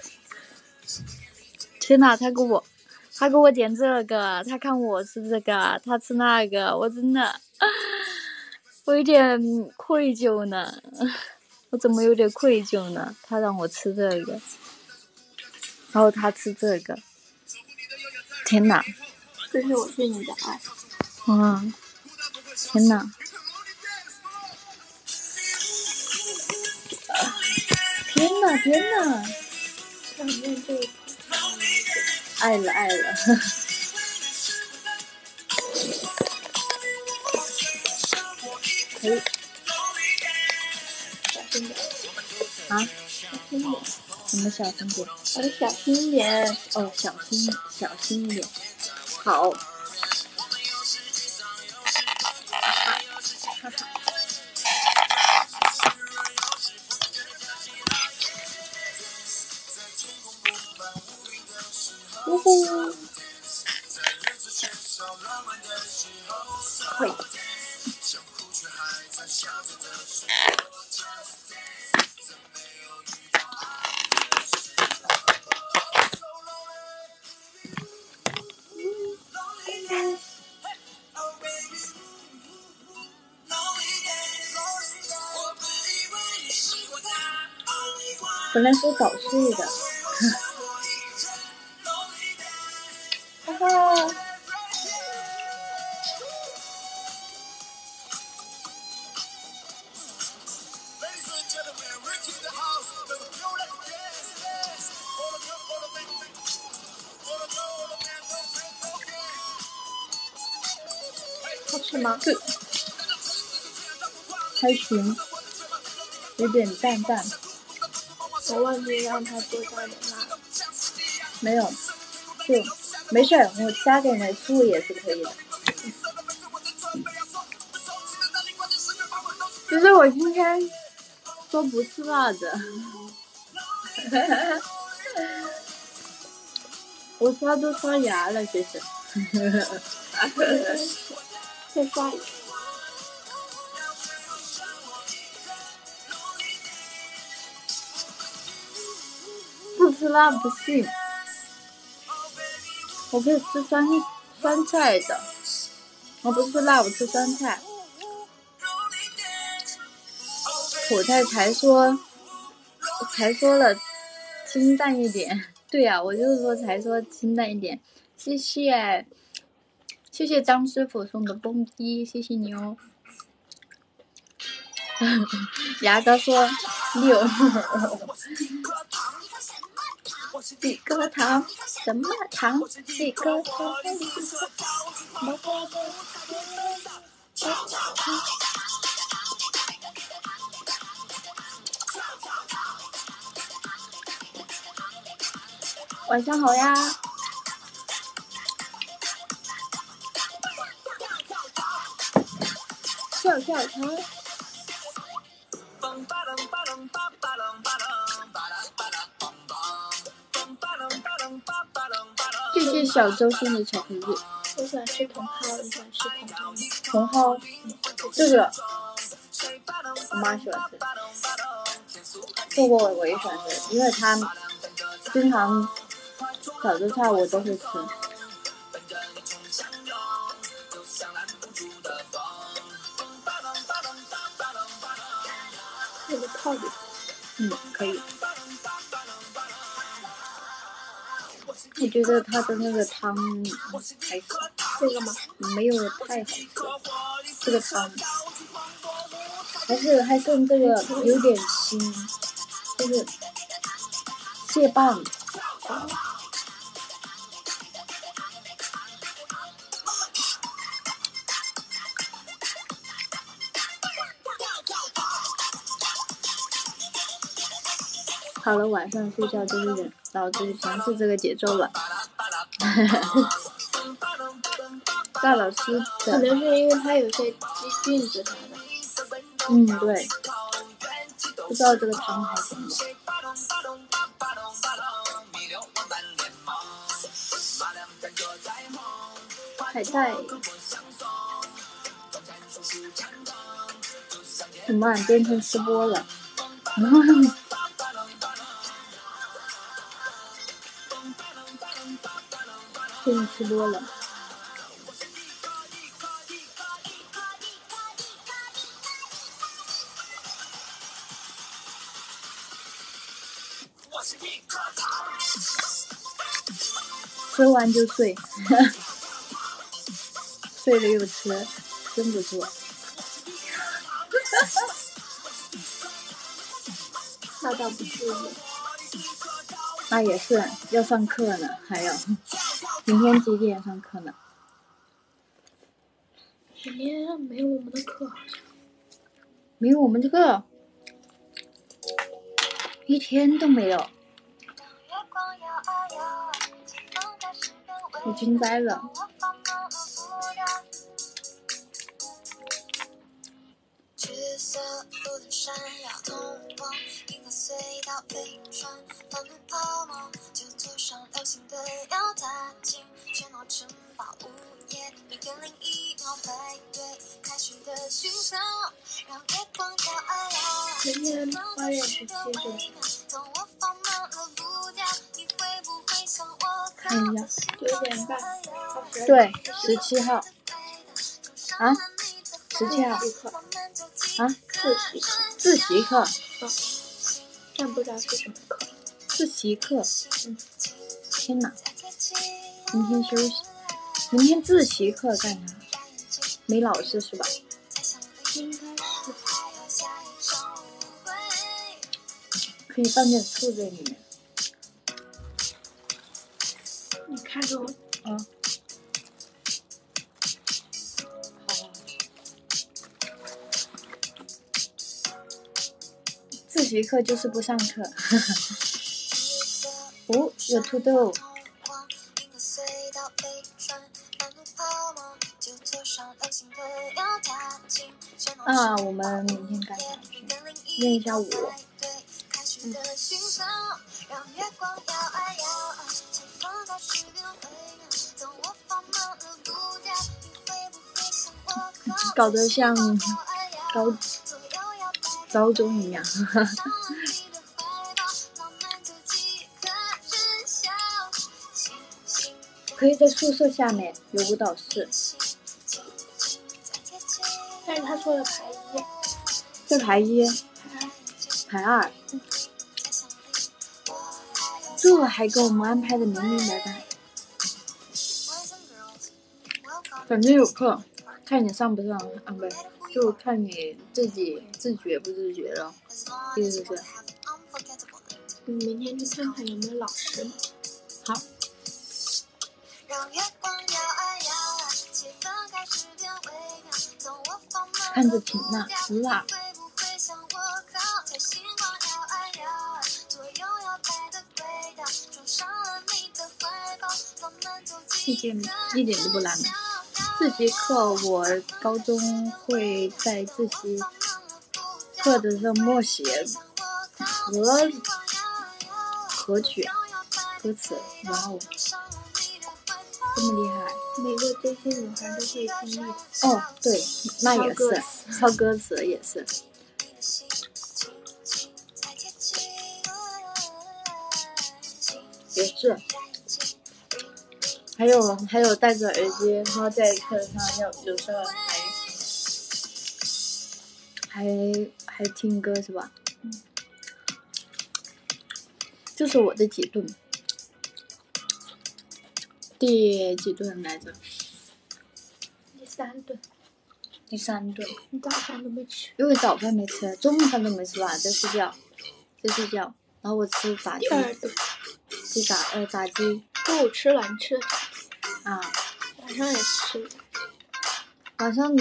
天哪，他给我他给我点这个，他看我吃这个，他吃那个，我真的我有点愧疚呢。我怎么有点愧疚呢？他让我吃这个，然后他吃这个，天哪！ 这是我对你的爱。 嗯，天哪！天哪天哪！ 想念这个爱了爱了。可以。 小心点。 啊？ 小心点。 什么小心点？ 我说小心点。 哦，小心小心一点。好。哈哈。呜呼！可以。本来说早睡的。哈哈。 好吃吗？ 对，还行，有点淡淡。 我忘记让他多加点辣。 没有，就没事，我加点点醋也是可以的。其实我今天说不吃辣的，我刷都刷牙了，其实。 再刷一次。 不吃辣不行，我可以吃酸酸菜的，我不吃辣，我吃酸菜。口菜才说才说了清淡一点，对呀、啊，我就是说才说清淡一点。谢谢谢谢张师傅送的蹦迪，谢谢你哦。牙膏说六。几颗糖？什么糖？几颗糖？晚上好呀。跳跳糖。谢谢小周送的巧克力。 我喜欢吃茼蒿，你喜欢吃茼蒿吗？ 茼蒿，这个我妈喜欢吃，做过我也喜欢吃，因为她经常炒的菜我都会吃。 泡的。嗯，可以。我觉得它的那个汤还少， 这个吗？ 没有太好吃。这个汤还是还是这个有点腥，就是蟹棒。好了，晚上睡觉就是人，脑子里全是这个节奏了。大老师的， 可能是因为它有些鸡菌子啥的。 嗯，对。不知道这个汤还行吗？海带。怎么变成吃播了？变成吃播了。吃完就睡，睡了又吃，真不错。 那倒不至于。 那也是要上课呢，还有明天几点上课呢？ 明天没有我们的课，好像没有我们的课，一天都没有。我惊呆了。 橘色路灯闪耀，通往银河隧道飞船，漫步泡沫，就坐上流星的要踏进喧闹城堡午夜，零点零一秒排队开始的寻找，让月光摇啊摇。 明天八月十七是。 看一下， 九点半。 对，十七号。啊？十七号。啊？ 自习课。 自习课。 嗯。但不知道是什么课。 自习课。 嗯。 天哪！明天休息。明天自习课干啥？没老师是吧？ 应该是。 可以放点醋在里面。 你看着我。 嗯。好。自习课就是不上课。哦，有土豆。啊，我们明天干啥？练一下舞。嗯。搞得像高高中一样。可以在宿舍下面有舞蹈室。 但是他说的排一。 在排一。排二。这还给我们安排的明明白白。反正有课，看你上不上啊？不，就看你自己自觉不自觉了，意思是。 嗯，明天去看看有没有老师。 好。看着挺辣，不辣。一点一点都不辣的。自习课我高中会在自习课的时候默写和和曲歌词，哇哦，这么厉害！ 每个追星女孩都会经历。 哦，对，那也是抄歌词也是。也是。还有还有戴着耳机，然后在课上有有时候还还还听歌是吧？ 嗯，这是我的几顿，第几顿来着？ 第三顿。 第三顿。 你早饭都没吃？ 因为早饭没吃，中午饭都没吃吧，在睡觉，在睡觉。然后我吃炸鸡。 第二顿。 吃炸呃炸鸡。 中午吃了，你吃的炸鸡。 啊。 晚上也吃了。 晚上你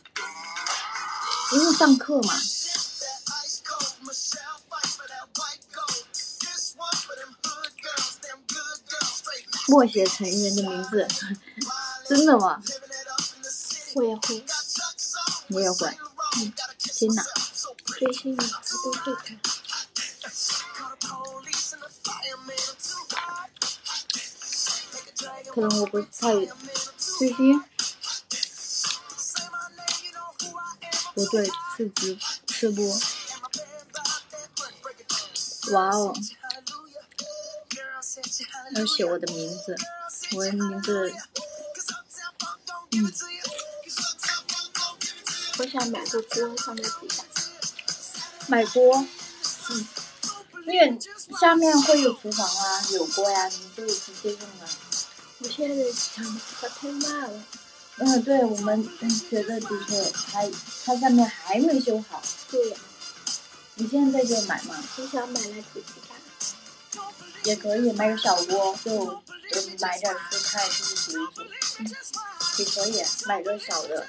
因为上课嘛。默写成员的名字，真的吗？ 我也会。 我也会。嗯，天哪！ 追星女孩都会看。 可能我不太追星。不对，是直吃播。哇哦！要写我的名字，我的名字。嗯。 我想买个锅放在底下。 买锅。嗯。因为下面会有厨房啊，有锅呀，你就直接用啊。 我现在想的它太慢了。 嗯，对，我们觉得的确还，它上面还没修好。 对呀。 你现在就买嘛？ 我想买来煮鸡蛋。 也可以买个小锅，就买点蔬菜自己煮一煮。嗯，也可以买个小的。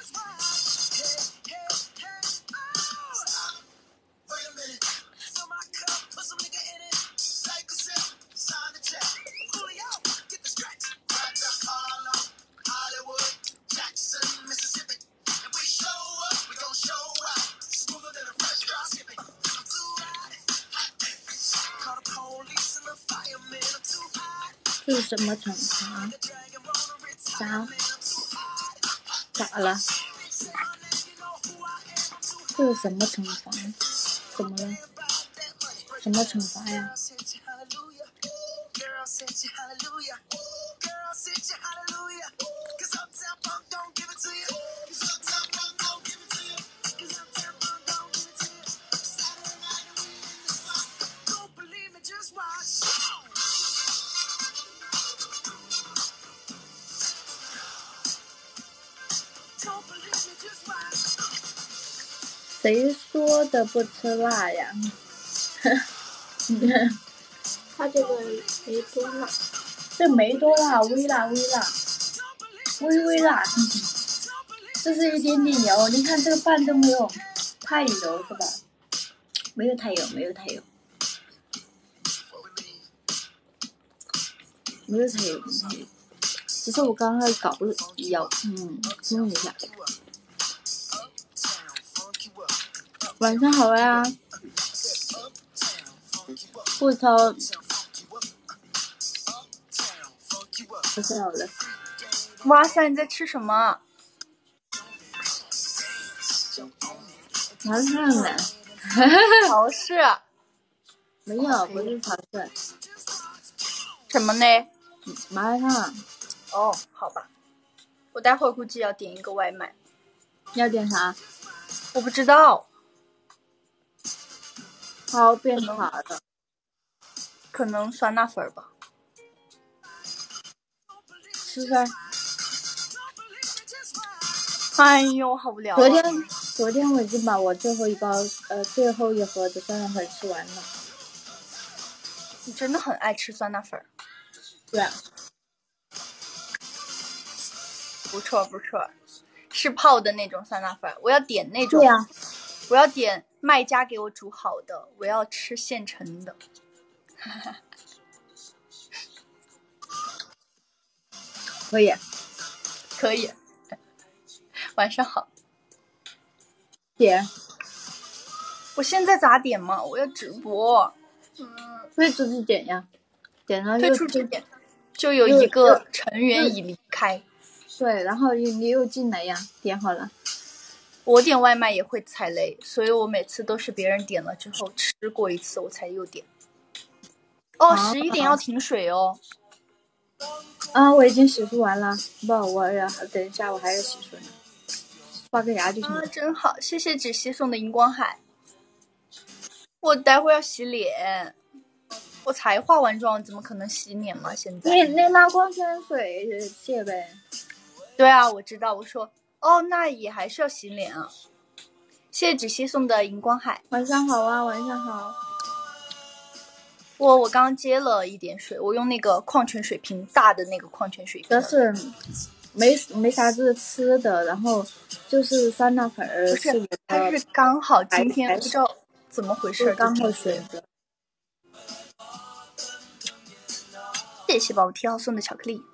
这是什么惩罚？啥？咋了？这是什么惩罚？怎么了？什么惩罚呀？谁说的不吃辣呀？ 它这个没多辣。 这没多辣，微辣微辣，微微辣。这是一点点油，你看这个饭都没有太油是吧？没有太油，没有太油，没有太油，没有太油。只是我刚刚搞不咬，嗯，弄一下。晚上好呀，不超，不是好了。 哇塞，你在吃什么？ 麻辣烫呢？ 超市。 没有，不是超市。 什么呢？ 麻辣烫。 哦，好吧。我待会儿估计要点一个外卖。 要点啥？ 我不知道。 好变化的。 可能酸辣粉吧。 吃呗。 哎呦，好无聊、啊。 昨天，昨天我已经把我最后一包呃最后一盒的酸辣粉吃完了。 你真的很爱吃酸辣粉。 对啊。 不错不错，是泡的那种酸辣粉，我要点那种。 对啊。 我要点卖家给我煮好的，我要吃现成的。 可以。 可以。晚上好。 点。 我现在咋点嘛？我要直播。 嗯，退出去点呀，点了退出去点，就有一个成员已离开。 对，然后你又进来呀，点好了。 我点外卖也会踩雷，所以我每次都是别人点了之后吃过一次我才又点。哦，十一点要停水哦。 啊，我已经洗漱完了，不，我要等一下，我还要洗漱呢，刷个牙就行了。 啊，真好，谢谢芷溪送的荧光海。 我待会儿要洗脸，我才化完妆，怎么可能洗脸嘛？现在你你拿矿泉水洗呗。 对啊，我知道。我说哦，那也还是要洗脸啊。谢谢芷溪送的荧光海。 晚上好啊，晚上好。 我我刚接了一点水，我用那个矿泉水瓶，大的那个矿泉水瓶。 但是没没啥子吃的，然后就是酸辣粉儿。 不是，它是刚好今天不知道怎么回事， 刚好选择。 谢谢宝宝提号送的巧克力。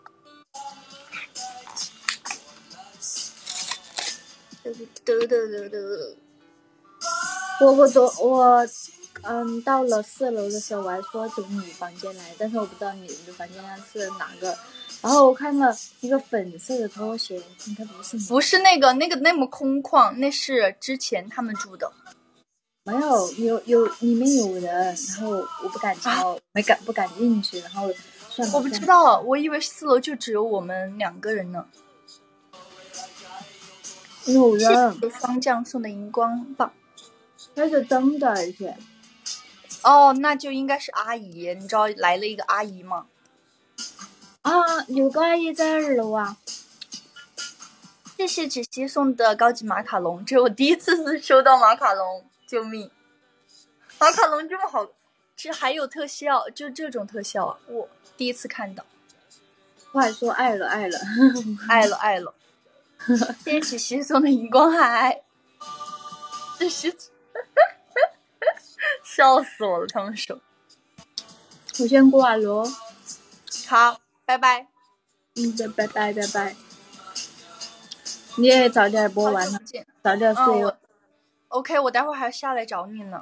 得得得得。 我我昨我嗯到了四楼的时候，我还说走你房间来，但是我不知道你的房间是哪个。然后我看了一个粉色的拖鞋，应该不是你。 不是那个那个那么空旷，那是之前他们住的。 没有有有里面有人，然后我不敢敲，啊、没敢不敢进去，然后算了。 我不知道，我以为四楼就只有我们两个人呢。 有人。 谢谢霜降送的荧光棒。 那是灯的，而且。 哦，那就应该是阿姨，你知道来了一个阿姨吗？ 啊，有个阿姨在二楼啊。 谢谢芷溪送的高级马卡龙，这是我第一次收到马卡龙，救命！马卡龙这么好，这还有特效，就这种特效啊，我第一次看到。 我还说爱了爱了爱了爱了。谢谢芷溪送的荧光海，这是笑死我了，他们说。 我先挂了。 好，拜拜。 嗯，拜拜拜拜。你也早点播完了，早点睡哦。 OK， 我待会儿还要下来找你呢。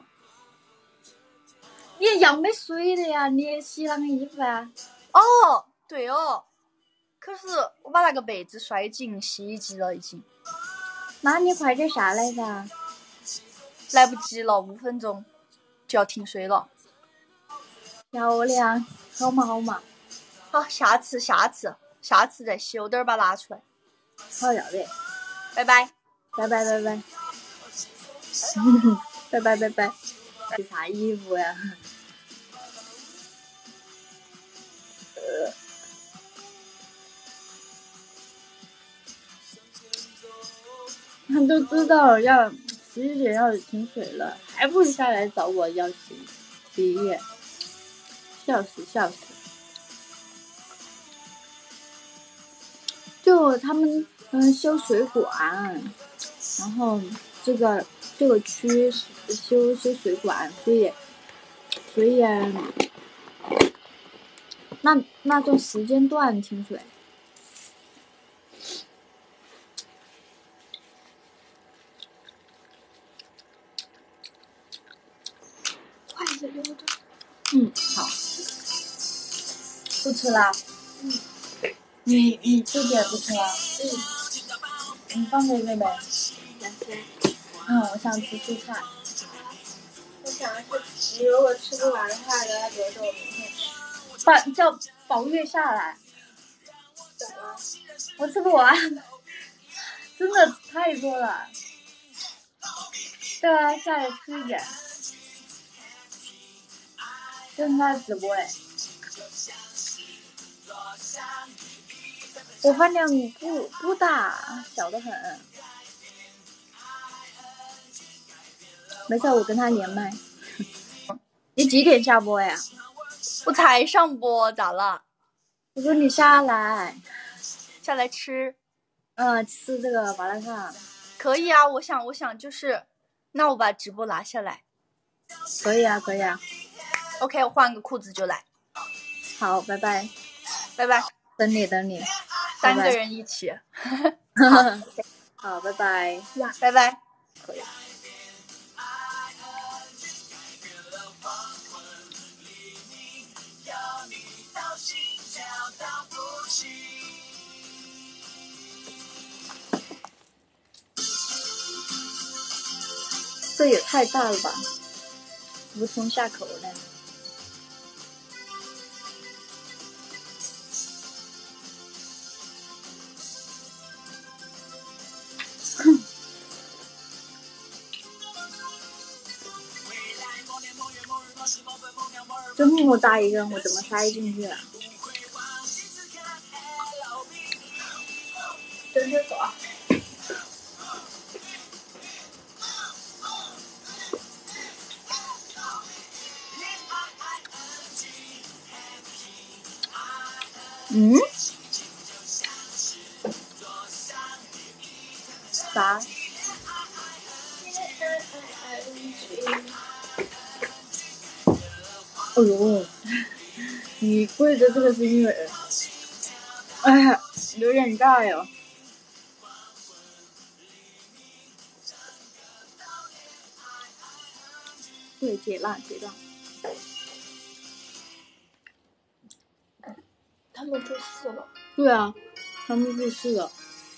你要没睡的呀？你洗哪个衣服啊？ 哦，对哦。可是我把那个被子摔进洗衣机了，已经。 那你快点下来噻。 来不及了，五分钟就要停水了。 漂亮，好嘛好嘛。 好，下次下次下次再洗，我等会儿把它拿出来。 好要得。 拜拜拜拜拜拜。拜拜拜拜。洗啥衣服呀？呃。他都知道要十一点要停水了，还不下来找我要洗洗衣液，笑死笑死！就他们嗯修水管，然后这个这个区修修水管，所以所以那那种时间段停水。嗯，好，不吃了。嗯，你你这点不吃了？嗯，你放这个呗。谢谢。嗯，我想吃蔬菜。 我想是，你如果吃不完的话，留来留着我明天吃。 把叫宝月下来。 怎么了？ 我吃不完，真的太多了。对啊，下来吃一点。正在直播哎，我饭量不不大，小得很。没事，我跟他连麦。你几点下播呀？ 我才上播，咋了？ 我说你下来， 下来吃。 嗯，吃这个麻辣烫。 可以啊，我想，我想就是，那我把直播拿下来。 可以啊，可以啊。 OK， 我换个裤子就来。 好，拜拜， 拜拜， 等你等你， 三个人一起。 好，拜拜， 拜拜。 可以。这也太大了吧，无从下口呢。 这么大一个，我怎么塞进去啊？ 蹲着走啊！ 嗯？啥？哎呦，你跪的这个是因为，哎呀，有点大哟。对，解辣解辣。 他们住四楼。 对啊，他们住四楼。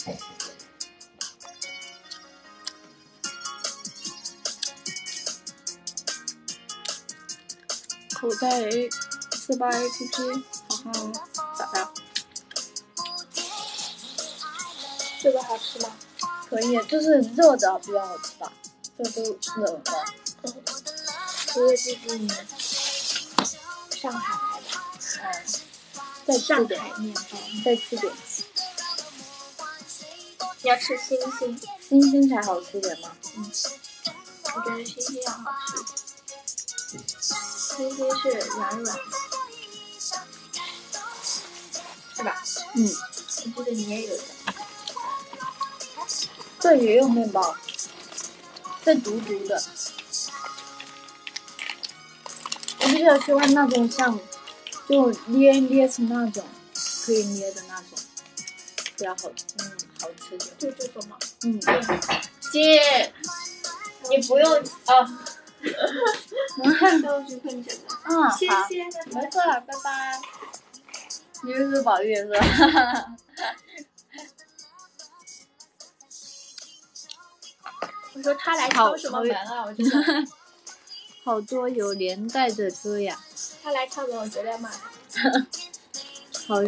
口袋四八 A P P， 好好咋样？ 这个好吃吗？ 可以，就是热的比较好吃吧，这都冷的。 嗯，因为毕竟上海来的。 嗯，再吃点面包，再吃点。 你要吃星星， 星星才好吃点嘛。 嗯，我觉得星星要好吃。星星是软软的，是吧？ 嗯， 我记得你也有的。 这也有面包，这独独的。我比较喜欢那种像，就捏捏成那种，可以捏的那种，比较好，嗯，好吃点。 就这种吗？ 嗯。 姐，你不用啊。那我去碰见了。 嗯， 谢好， 谢， 没事，拜拜。你又是宝玉是吧？ 我说他来敲什么门啊？我真的。 好多有年代的歌呀。 他来敲门，我绝对要骂他。 好。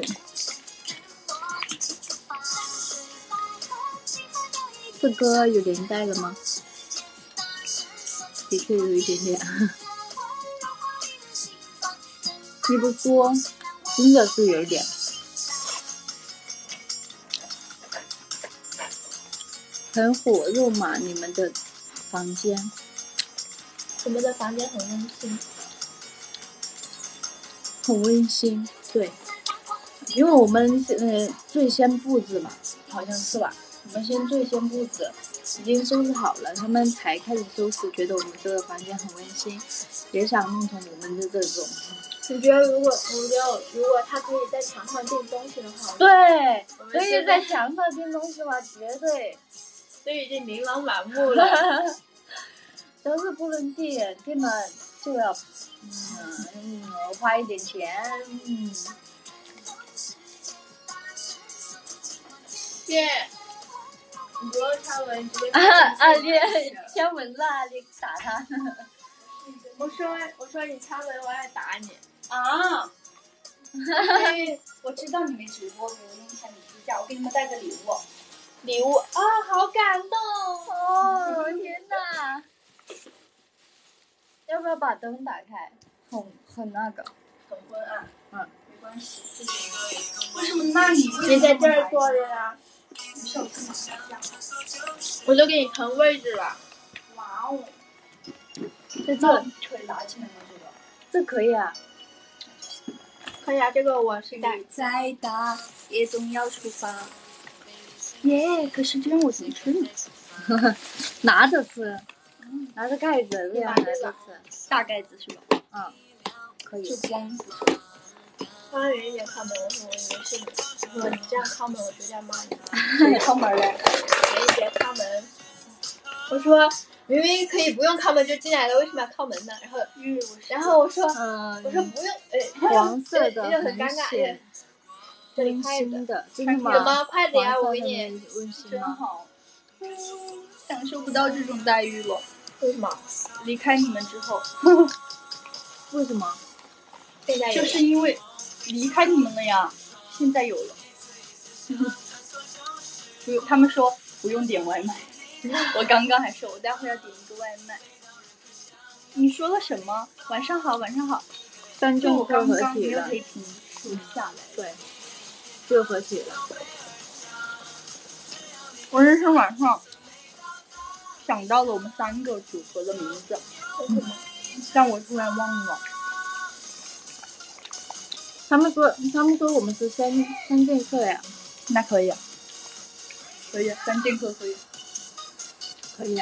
这歌有年代了吗？的确有一点点。你不说，真的是有点。很火热嘛，你们的房间。 我们的房间很温馨。 很温馨，对。因为我们呃最先布置嘛，好像是吧？我们先最先布置，已经收拾好了，他们才开始收拾，觉得我们这个房间很温馨，也想弄成我们的这种。 你觉得如果我觉得如果他可以在墙上钉东西的话， 对，可以在墙上钉东西吗？绝对， 都已经琳琅满目了。 都是不能钉，钉了就要嗯花一点钱，嗯。 姐，你不用敲门，你直接啊啊！你敲门了，你打他。 我说我说你敲门，我要打你。 啊！因为我知道你没直播，给我用一下你支架，我给你们带个礼物。 礼物啊，好感动哦！天哪！要不要把灯打开？很很那个， 很昏暗。 嗯， 没关系。为什么？那你你在这儿坐着呀？ 你手机拿下。 我都给你腾位置了。 哇哦！ 在这可以拿起来吗？这个？ 这可以啊。 可以啊，这个我是带。 再大也总要出发。耶！可是这样我怎么吃呢？ 拿着吃，拿着盖子这样拿着吃， 大盖子是吧？ 嗯，可以。 就光。 刚远一点靠门，我说我以为是你，我说你这样靠门，我绝对要骂你。 谁靠门嘞？ 远一点靠门。我说明明可以不用靠门就进来了，为什么要靠门呢？然后，然后我说， 嗯， 我说不用，哎， 黄色的很尴尬。这里筷子的，真的吗？ 什么筷子呀？我给你。 温馨真好。嗯，享受不到这种待遇了。 为什么？ 离开你们之后。 为什么？ 现在有。 就是因为离开你们了呀，现在有了。不用，他们说不用点外卖。我刚刚还说我待会儿要点一个外卖。你说了什么？晚上好，晚上好。 三剑客合我刚刚体了， 没有可以停停下来。 对，就合体了。 我那天晚上想到了我们三个组合的名字， 嗯、 但我突然忘了。 他们说，他们说我们是三三剑客呀， 那可以，可以，三剑客可以， 可以啊。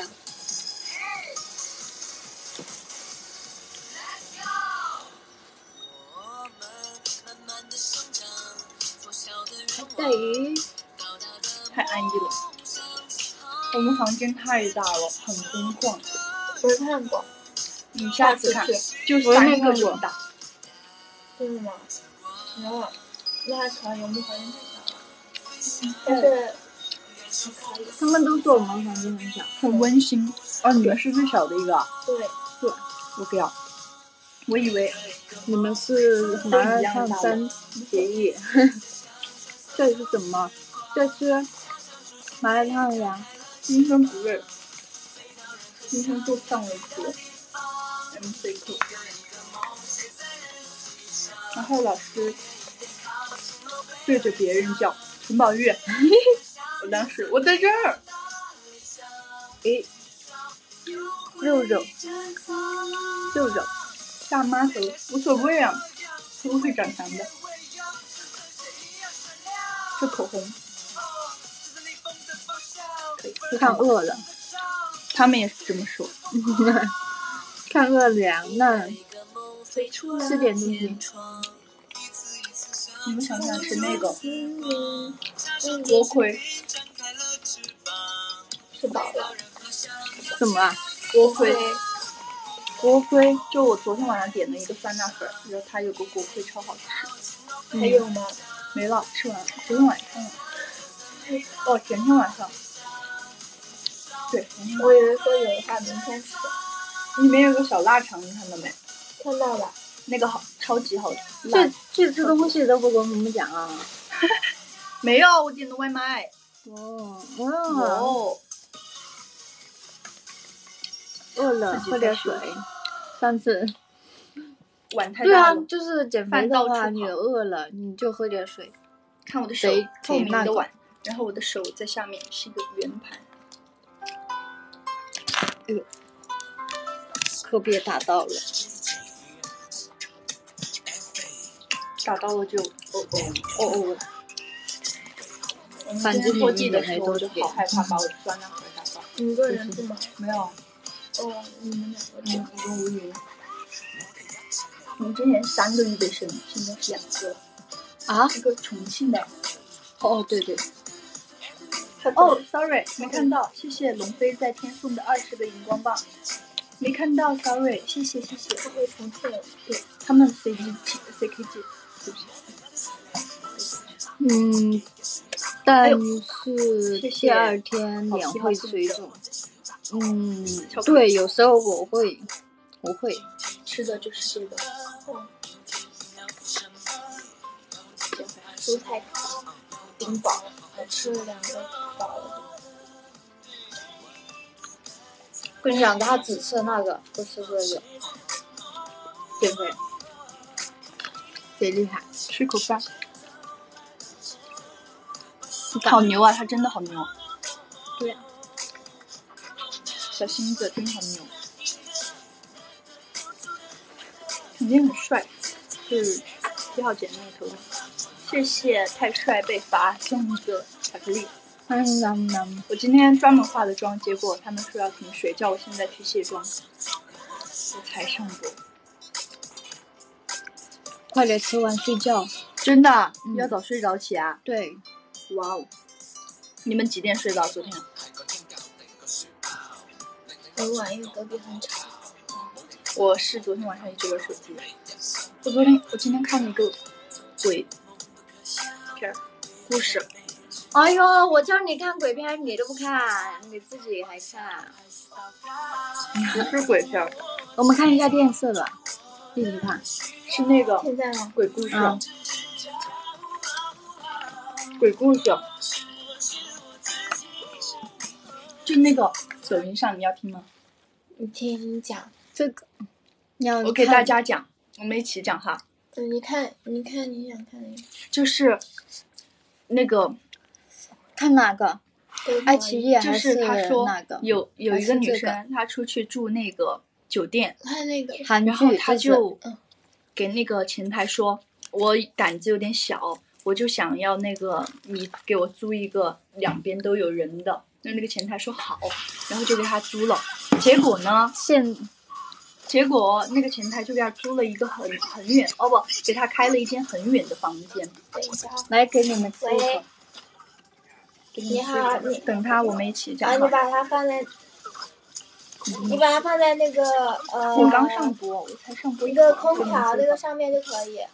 带鱼， 太安逸了。我们房间太大了，很空旷。 我没看过， 你下次看，就我也没三个看过这么大。 真的吗？哦，那还可以，我们房间太小了。嗯、但是还可以。 他们都说我们房间很小， 很温馨。哦，你们是最小的一个啊？ 对。 对，我不要。我以为你们是麻辣烫三结义。这是什么？这是麻辣烫呀。 今天不对，今天就上了一个 M C 课，然后老师对着别人叫陈宝玉，我当时我在这儿， 诶，肉肉，肉肉， 大妈头无所谓啊，会不会长长的？这口红。 看饿了， 他们也是这么说。 看饿了，那吃点东西。 你们想想是那个锅盔， 吃饱了。 什么啊？ 锅盔。 锅盔， 就我昨天晚上点了一个酸辣粉，然后它有个锅盔超好吃。 还有吗？ 没了，吃完了。昨天晚上了。哦，前天晚上。对， 我以为说有的话明天吃。 里面有个小腊肠，你看到没？ 看到了。 那个好，超级好吃。 这这吃东西都不跟我们讲啊？ 没有，我点的外卖。 哦哦。 饿了，喝点水。上次。 碗太大了。 对啊，就是减肥的话，你饿了你就喝点水。 看我的手，透明的碗，然后我的手在下面是一个圆盘。 哎呦，可别打到了， 打到了就哦哦哦哦。反正拖地的时候我就好害怕把我的酸辣粉打到。 你一个人住吗？ 没有。 哦，你们两个住。 我跟吴云。我们之前三个预备生，现在是两个了。 啊？ 一个重庆的。 哦，对对。 哦 ，sorry， 没看到，谢谢龙飞在天送的二十个荧光棒，没看到 ，sorry， 谢谢谢谢。 他会重庆， 对，他们 C G C K G， 对不起。 嗯，但是第二天脸会水肿。嗯，对，有时候我会，我会吃的就是这个。 嗯。蔬菜顶饱。我吃了两个饱了。 跟你讲，他只吃那个，不吃这个。减肥，贼厉害！ 吃口饭。好牛啊！他真的好牛。 对呀、啊。 小星子真好牛。肯定很帅，就是七号姐那个头发。谢谢太帅被罚送一个巧克力。 嗯嗯嗯。 我今天专门化的妆，结果他们说要停水，叫我现在去卸妆。我才上播。 快点吃完睡觉。 真的？ 嗯、 要早睡早起啊？ 对。 哇哦！你们几点睡的？昨天？ 很晚，因为隔壁很吵。 我是昨天晚上一直玩手机。我昨天，我今天看了一个鬼片故事。 哎呦，我叫你看鬼片你都不看，你自己还看。 不是鬼片。 我们看一下电视吧，一起看。 是那个现在吗？ 鬼故事。 嗯、 鬼故事。就那个抖音上，你要听吗？ 你听你讲这个。要我给大家讲， 我们一起讲哈。 嗯，你看，你看，你想看哪个？ 就是那个看哪个？爱奇艺就还是他说哪个？ 有有一个女生， 还是这个她出去住那个酒店， 看那个韩然后剧， 她这是就给那个前台说，我胆子有点小，我就想要那个你给我租一个两边都有人的。那那个前台说好，然后就给他租了。结果呢？ 现结果那个前台就给他租了一个很很远，哦不，给他开了一间很远的房间。 等一下， 来给你们吃一喂个。 给你好，你等他，我们一起讲啊， 哈。 你把它放在，你把它放在那个呃， 我刚上播，我才上播一个会儿空调那个上面就可以。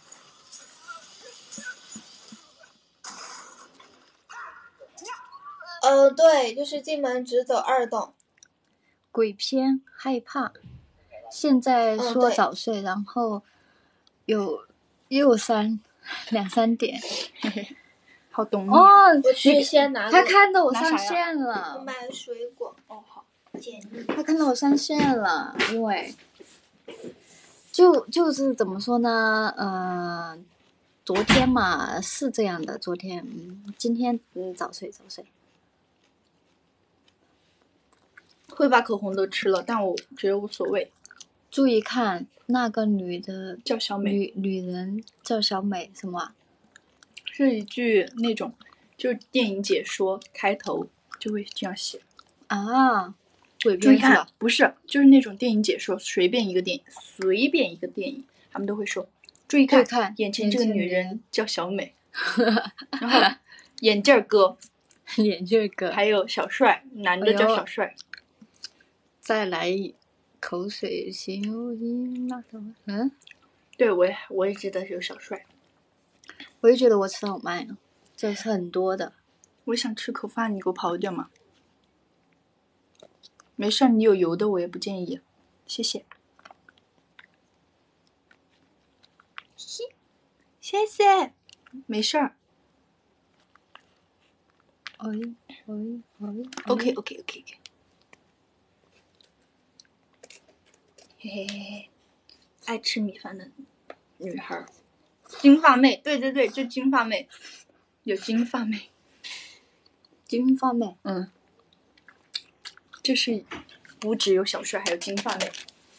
呃，对，就是进门直走二栋。 鬼片害怕，现在嗯对说早睡，然后有又三两三点。 好懂你。 哦， 我去先拿他个看到我拿啥呀上线我了， 买水果， 哦好。 简历。 他看到我上线了，因为就就是怎么说呢，呃，昨天嘛是这样的，昨天嗯，今天嗯早睡早睡。 会把口红都吃了，但我觉得无所谓。 注意看那个女的叫小美， 女女人叫小美什么啊？ 是一句那种，就是电影解说开头就会这样写啊，鬼注意看片是吧？， 不是，就是那种电影解说，随便一个电影，随便一个电影，他们都会说，注意看， 注意看眼前这个眼前女女人人叫小美，然后眼镜哥， 眼镜哥， 还有小帅，男的叫小帅。 再来口水心有音那个，嗯， 对，我也我也记得是有小帅。 我也觉得我吃好慢啊，这是很多的。 我想吃口饭，你给我跑一点嘛。没事，你有油的我也不介意，谢谢。谢谢，没事儿。 哎哎哎 OK OK OK OK。嘿嘿嘿嘿，爱吃米饭的女孩儿，金发妹，对对对，就金发妹，有金发妹， 金发妹， 嗯，就是不只有小帅，还有金发妹。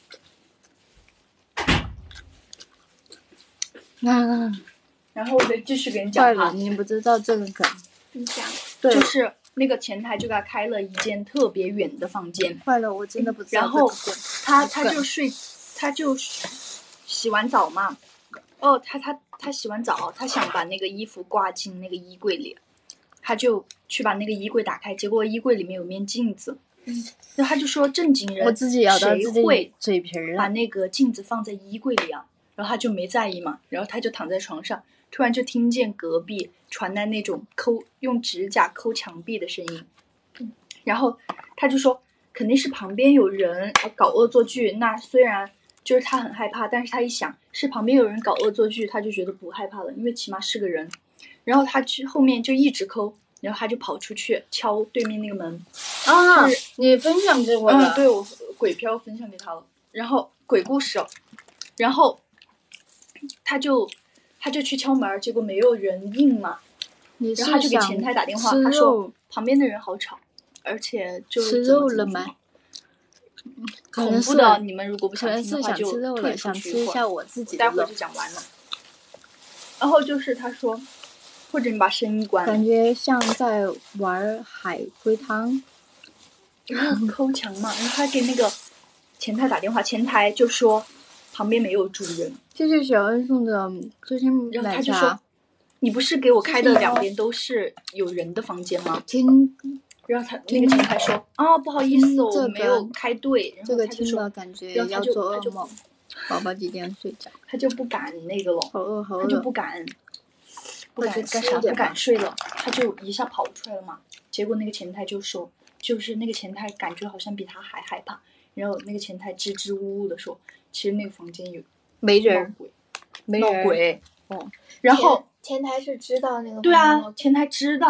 啊， 然后我得继续给你坏讲哈， 了，你不知道这个梗， 你讲。 对， 就是那个前台就给他开了一间特别远的房间， 坏了，我真的不知道然后这个梗。 他他梗就睡，他就洗完澡嘛，哦，他他他洗完澡，他想把那个衣服挂进那个衣柜里，他就去把那个衣柜打开，结果衣柜里面有面镜子， 嗯， 然后他就说正经人我自己咬到自谁会己嘴皮儿了。 把那个镜子放在衣柜里啊？然后他就没在意嘛，然后他就躺在床上，突然就听见隔壁传来那种抠用指甲抠墙壁的声音，然后他就说肯定是旁边有人搞恶作剧。那虽然就是他很害怕，但是他一想是旁边有人搞恶作剧，他就觉得不害怕了，因为起码是个人。然后他去后面就一直抠，然后他就跑出去敲对面那个门。 啊是， 你分享给我了。 嗯，对，我鬼片分享给他了，然后鬼故事哦，然后他就他就去敲门，结果没有人应嘛， 你是然后他就给想前台打电话， 吃他说肉旁边的人好吵，而且就吃怎么肉了吗怎么怎么可能是恐怖的，你们如果不可能是想听的话，就想吃肉了， 退出想去会儿吃一下我自己的肉待会儿就。讲完了。然后就是他说，或者你把声音关了， 感觉像在玩海龟汤。 然后抠墙嘛，然后他给那个前台打电话，前台就说旁边没有主人， 谢谢小恩送的最近然后奶他就说茶， 你不是给我开的谢谢两边都是有人的房间吗？ 听然后他那个前台说啊，不好意思， 嗯这个我没有开对。然这个听后他就说了感觉然后他就要做他就噩梦。宝宝几点睡觉？ 他就不敢那个了， 好饿好他就饿。 不敢不快敢干啥，不去吃一点吧敢睡了，他就一下跑出来了嘛。结果那个前台就说，就是那个前台感觉好像比他还害怕，然后那个前台支支吾吾的说，其实那个房间有闹没人， 鬼，闹没人。 鬼。 哦， 然后前前台是知道那个对啊， 房间的前台知道，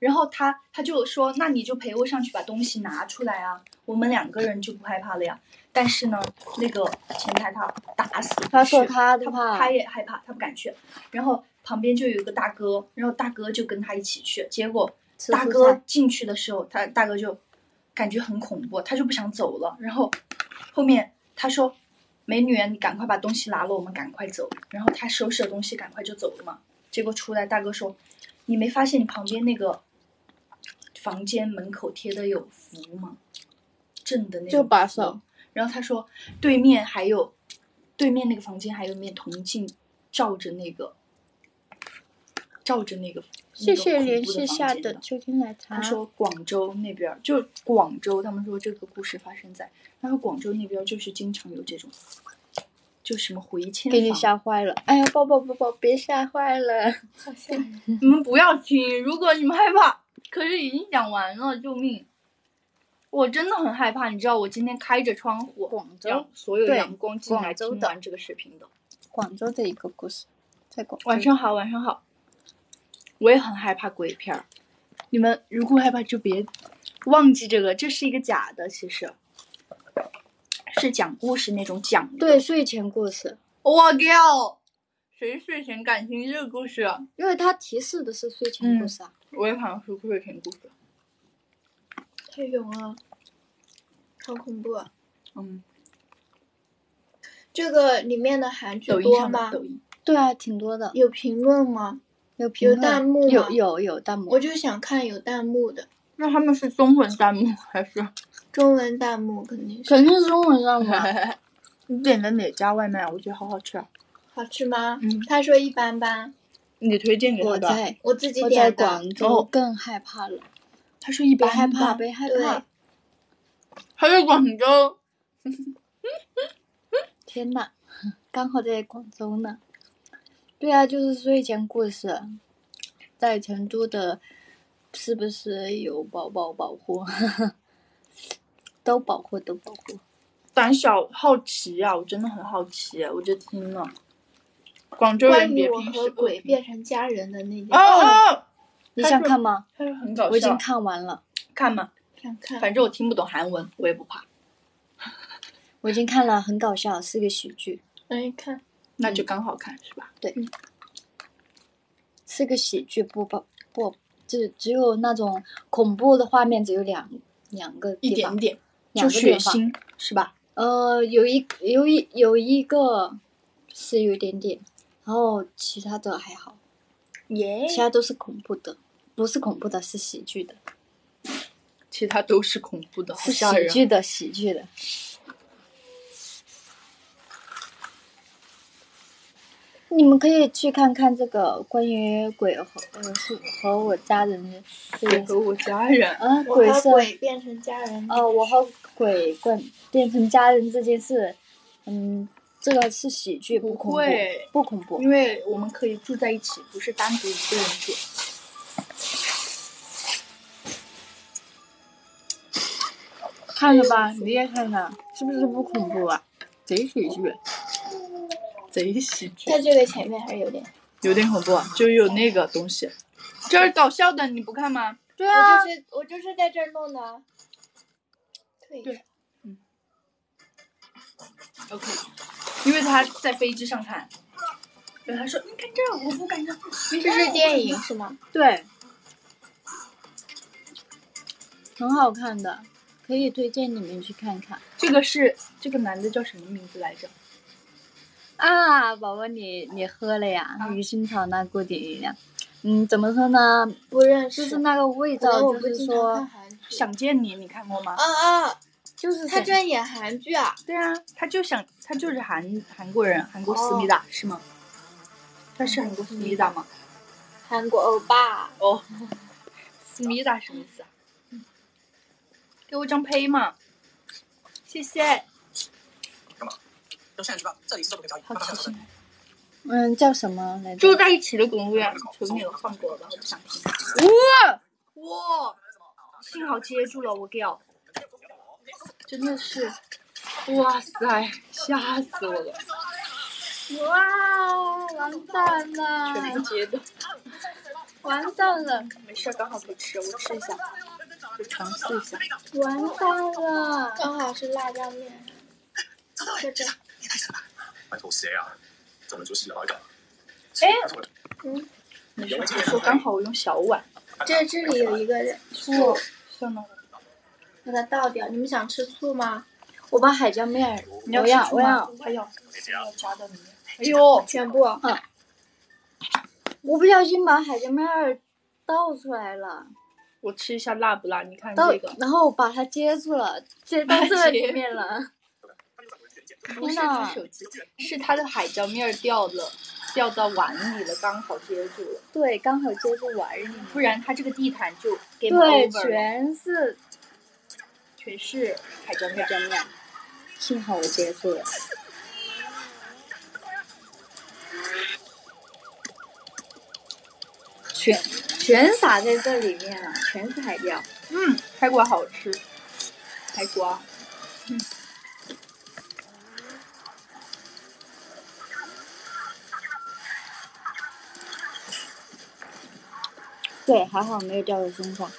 然后他他就说，那你就陪我上去把东西拿出来啊，我们两个人就不害怕了呀。但是呢，那个前台他打死不去， 他说他的他话他也害怕，他不敢去。然后旁边就有一个大哥，然后大哥就跟他一起去，结果吃蔬大哥菜进去的时候，他大哥就感觉很恐怖，他就不想走了。然后后面他说：“美女，你赶快把东西拿了，我们赶快走。”然后他收拾了东西，赶快就走了嘛。结果出来，大哥说：“你没发现你旁边那个房间门口贴的有符吗？正的那种就把符手。” 然后他说，对面还有，对面那个房间还有一面铜镜，照着那个，照着那个。 谢谢联系系下的秋天奶茶。 他说广州那边就广州，他们说这个故事发生在，然后广州那边就是经常有这种，就什么回迁给你房吓坏了！哎呀，宝宝宝宝，别吓坏了！ 好吓人。 你们不要听，如果你们害怕，可是已经讲完了，救命！我真的很害怕，你知道我今天开着窗户， 广州让所有对阳光进来广州的听完这个视频的。 广州的一个故事，在广州。 晚上好，晚上好。我也很害怕鬼片儿，你们如果害怕就别忘记这个，这是一个假的，其实是讲故事那种讲的。 对，睡前故事， 我靠，谁睡前敢听这个故事啊？ 因为它提示的是睡前故事啊。 我也想说睡前故事。 太勇了，好恐怖啊！ 嗯， 这个里面的韩剧抖音上的多吗？ 抖音。 对啊，挺多的， 有评论吗？ 有评论有弹幕吗有有有弹幕。 我就想看有弹幕的， 那他们是中文弹幕还是？ 中文弹幕肯定是。 肯定是中文上嘛。 你点的哪家外卖啊？我觉得好好吃啊。 好吃吗？ 嗯他说一般般， 你推荐给他的。 我在我自己我在点的。 广州更害怕了， 他说一般别害怕， 般别害对怕。 他在广州。 天呐，刚好在广州呢。对啊，就是睡前故事，在成都的，是不是有宝宝保护？都保护，都保护。 胆小好奇啊，我真的很好奇，我就听了。广州关人于我和别平时鬼变成家人的那件哦哦， 你想看吗？ 他说很搞笑。 我已经看完了， 看嘛， 想看。 反正我听不懂韩文，我也不怕。 我已经看了，很搞笑，是个喜剧， 来看， 那就刚好看、是吧？ 对，是个喜剧，不不不，只只有那种恐怖的画面，只有两两个一地方， 点点， 两就血个地方。 腥是吧？ 呃，有一有一有一个是有一点点，然后其他的还好， 耶、 其他都是恐怖的，不是恐怖的，是喜剧的， 其他都是恐怖的，好是吓人。 喜剧的喜剧的。你们可以去看看这个关于鬼和呃是和我家人这件事鬼和我家人， 啊， 我和鬼是鬼变成家人。 呃，我和鬼变变成家人这件事，嗯，这个是喜剧，不不恐怖会， 不恐怖。 因为我们可以住在一起，不是单独一个人住。 看了吧，你也看了，是不是不恐怖啊？贼喜剧， 贼喜剧， 在这个前面还是有点。 有点恐怖啊，就有那个东西，这是搞笑的，你不看吗？ 对啊我，就是我就是在这儿弄的。退一下对，OK，因为他在飞机上看，然后他说你看这儿，我不敢看， 这是电影是吗？ 对，很好看的，可以推荐你们去看看。 这个是这个男的叫什么名字来着？ 啊，宝宝你你喝了呀？ 啊鱼腥草那锅底呀？嗯，怎么说呢？ 不认识。 就是那个味可能道，就是我不经常说看，韩剧。 想见你，你看过吗？ 啊啊！ 就是他居然演韩剧啊！ 对啊，他就想他就是韩韩国人，韩国思密达、是吗？他是韩国思密达吗？ 韩国欧巴。 哦，思密达什么意思啊？给我张胚嘛，谢谢。 干嘛？就现在去吧，这里是这么个交易。 好奇心， 嗯，叫什么来着？ 住在一起的公务员，求你了，放过我吧，我不想听。哇哇，幸好接住了，我屌，真的是，哇塞，吓死我了， 哇，完蛋了！ 全部接的。 完蛋了， 没事，刚好可以吃，我吃一下，就尝试一下。 完蛋了，刚好是辣椒面。这这。 你太神了！拜托谁啊？专门做事的那个。 哎， 嗯， 没事，我说刚好我用小碗。 这这里有一个醋， 算了， 把它倒掉。你们想吃醋吗？ 我把海椒面儿， 你要我要我吃醋吗要， 还要要加到里面。哎呦， 全部。 嗯，我不小心把海椒面儿倒出来了， 我吃一下辣不辣？你看倒这个， 然后把它接住了，接到这里面了。 不是天呐他手机，是他的海椒面儿掉了，掉到碗里了，刚好接住了， 对，刚好接住碗里面。 不然他这个地毯就 game 对， over 了， 全是全是海椒面儿。 海椒面儿，幸好我接住了。全全撒在这里面了，全是海椒。 嗯，海瓜好吃，海瓜。嗯。 对，还好没有掉在身上。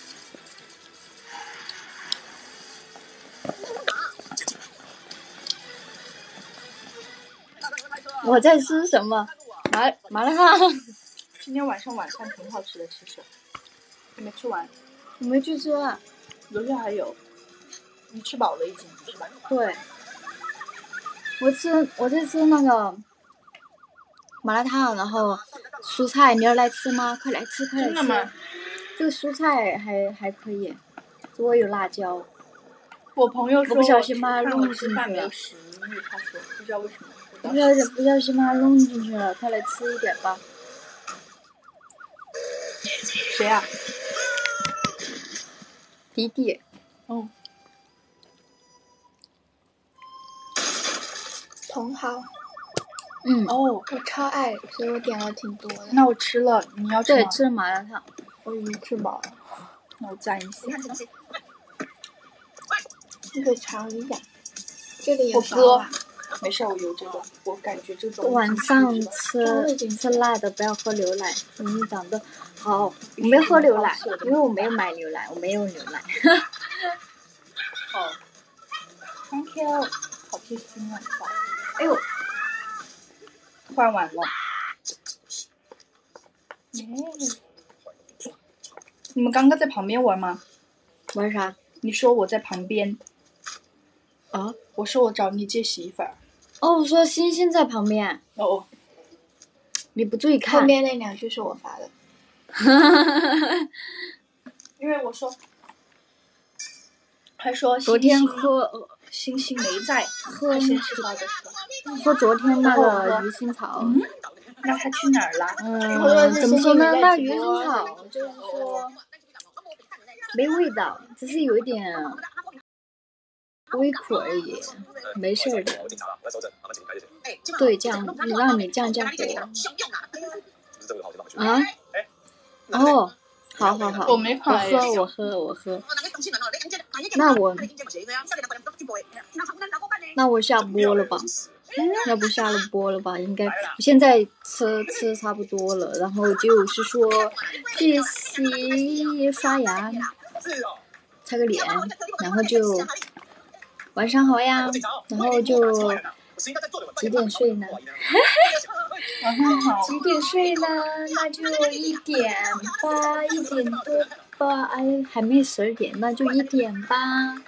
我在吃什么？麻麻辣烫。 今天晚上晚饭挺好吃的，其实还没吃完， 我没去吃。 楼下还有。你吃饱了已经是吧？ 对。我吃，我在吃那个麻辣烫，然后蔬菜，你要来吃吗？快来吃，快来吃。 真的吗？ 这个蔬菜还还可以，如果有辣椒。 我朋友说我不小心把它看弄进去我吃饭没有了。 食欲，他说不知道为什么。 不小心不小心把它弄进去了，快来吃一点吧。 谁啊？ 弟弟。 哦。 茼蒿。 嗯。 哦， 我超爱，所以我点了挺多的。 那我吃了，你要吃对， 吗？ 吃了麻辣烫。 我已经吃饱了。 那我蘸一下。 你可以尝一下。这里有我哥小碗。 没事，我有这个，我感觉这种晚上吃吃辣的不要喝牛奶，容易长得好。我没喝牛奶，因为我没有买牛奶，我没有牛奶。 哦 ，Thank you， 好贴心啊！ 哎呦， 换完了。耶！你们刚刚在旁边玩吗？ 玩啥？ 你说我在旁边。 啊？ 我说我找你借洗衣粉。 哦，我说星星在旁边。 哦哦。 你不注意看。 后面那两句是我发的。 因为我说，他说昨天喝星星没在， 喝先吃到的时候， 喝昨天那个鱼腥草。 嗯，那他去哪儿了？ 嗯，怎么说呢？那鱼腥草就是说没味道，只是有一点微苦而已，没事儿的。对，这样让你降降火。啊？哦，好好好， 我没跑我喝我喝我喝。那我那我下播了吧？要不下了播了吧？应该现在吃吃差不多了，然后就是说去洗刷牙，擦个脸，然后就晚上好呀，然后就几点睡呢？ 晚上好。 几点睡呢？那就一点吧，一点多吧。哎，还没十二点，那就一点吧。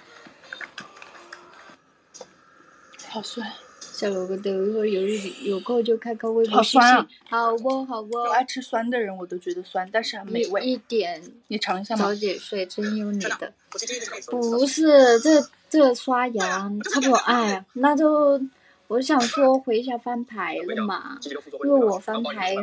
好酸。 小罗哥的有有有空就看看微博。 好酸啊！ 好不好不？ 我爱吃酸的人我都觉得酸，但是很美味。 一点， 你尝一下吗？ 早点睡，真有你的。不是，这这刷牙差不多。哎，那就我想说回一下翻牌了嘛，因为我翻牌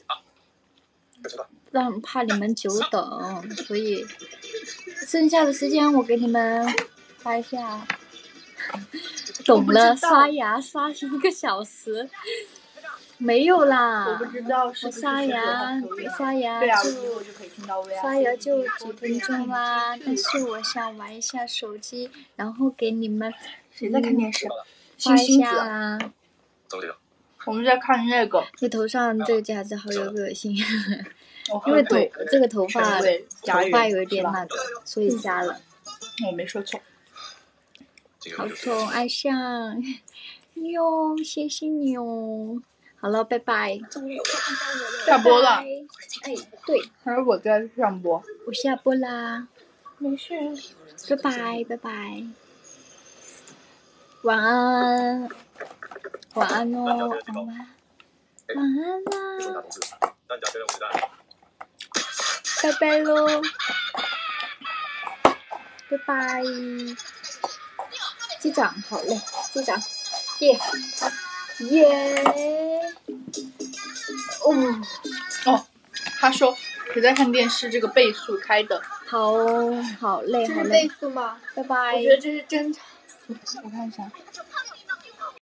让怕你们久等，所以剩下的时间我给你们发一下。懂了，刷牙刷一个小时，没有啦。 我不知道是我刷牙刷牙对啊， 就我就可以听到微刷牙就几分钟啦，但是我想玩一下手机，然后给你们谁在看电视？ 发一星星下啊。 我们在看那个。 你头上这个夹子好有个性。 我因为头喝对这个头发全味头家园发有点是吧那个，所以加了。 我没说错。 好宠爱上哟，谢谢你哦。好了，拜拜。 下播了， 哎，对， 还是我在上播？ 我下播啦， 没事。 拜拜拜拜。晚安，晚安哦，晚安，晚安啦， 但假确认无子弹。 拜拜喽，拜拜。机长好嘞，机长，耶耶，哦， 哦，他说谁在看电视？这个倍速开的。 好好累好这是倍累， 速吗？ 拜拜。 我觉得这是正常。 我看一下，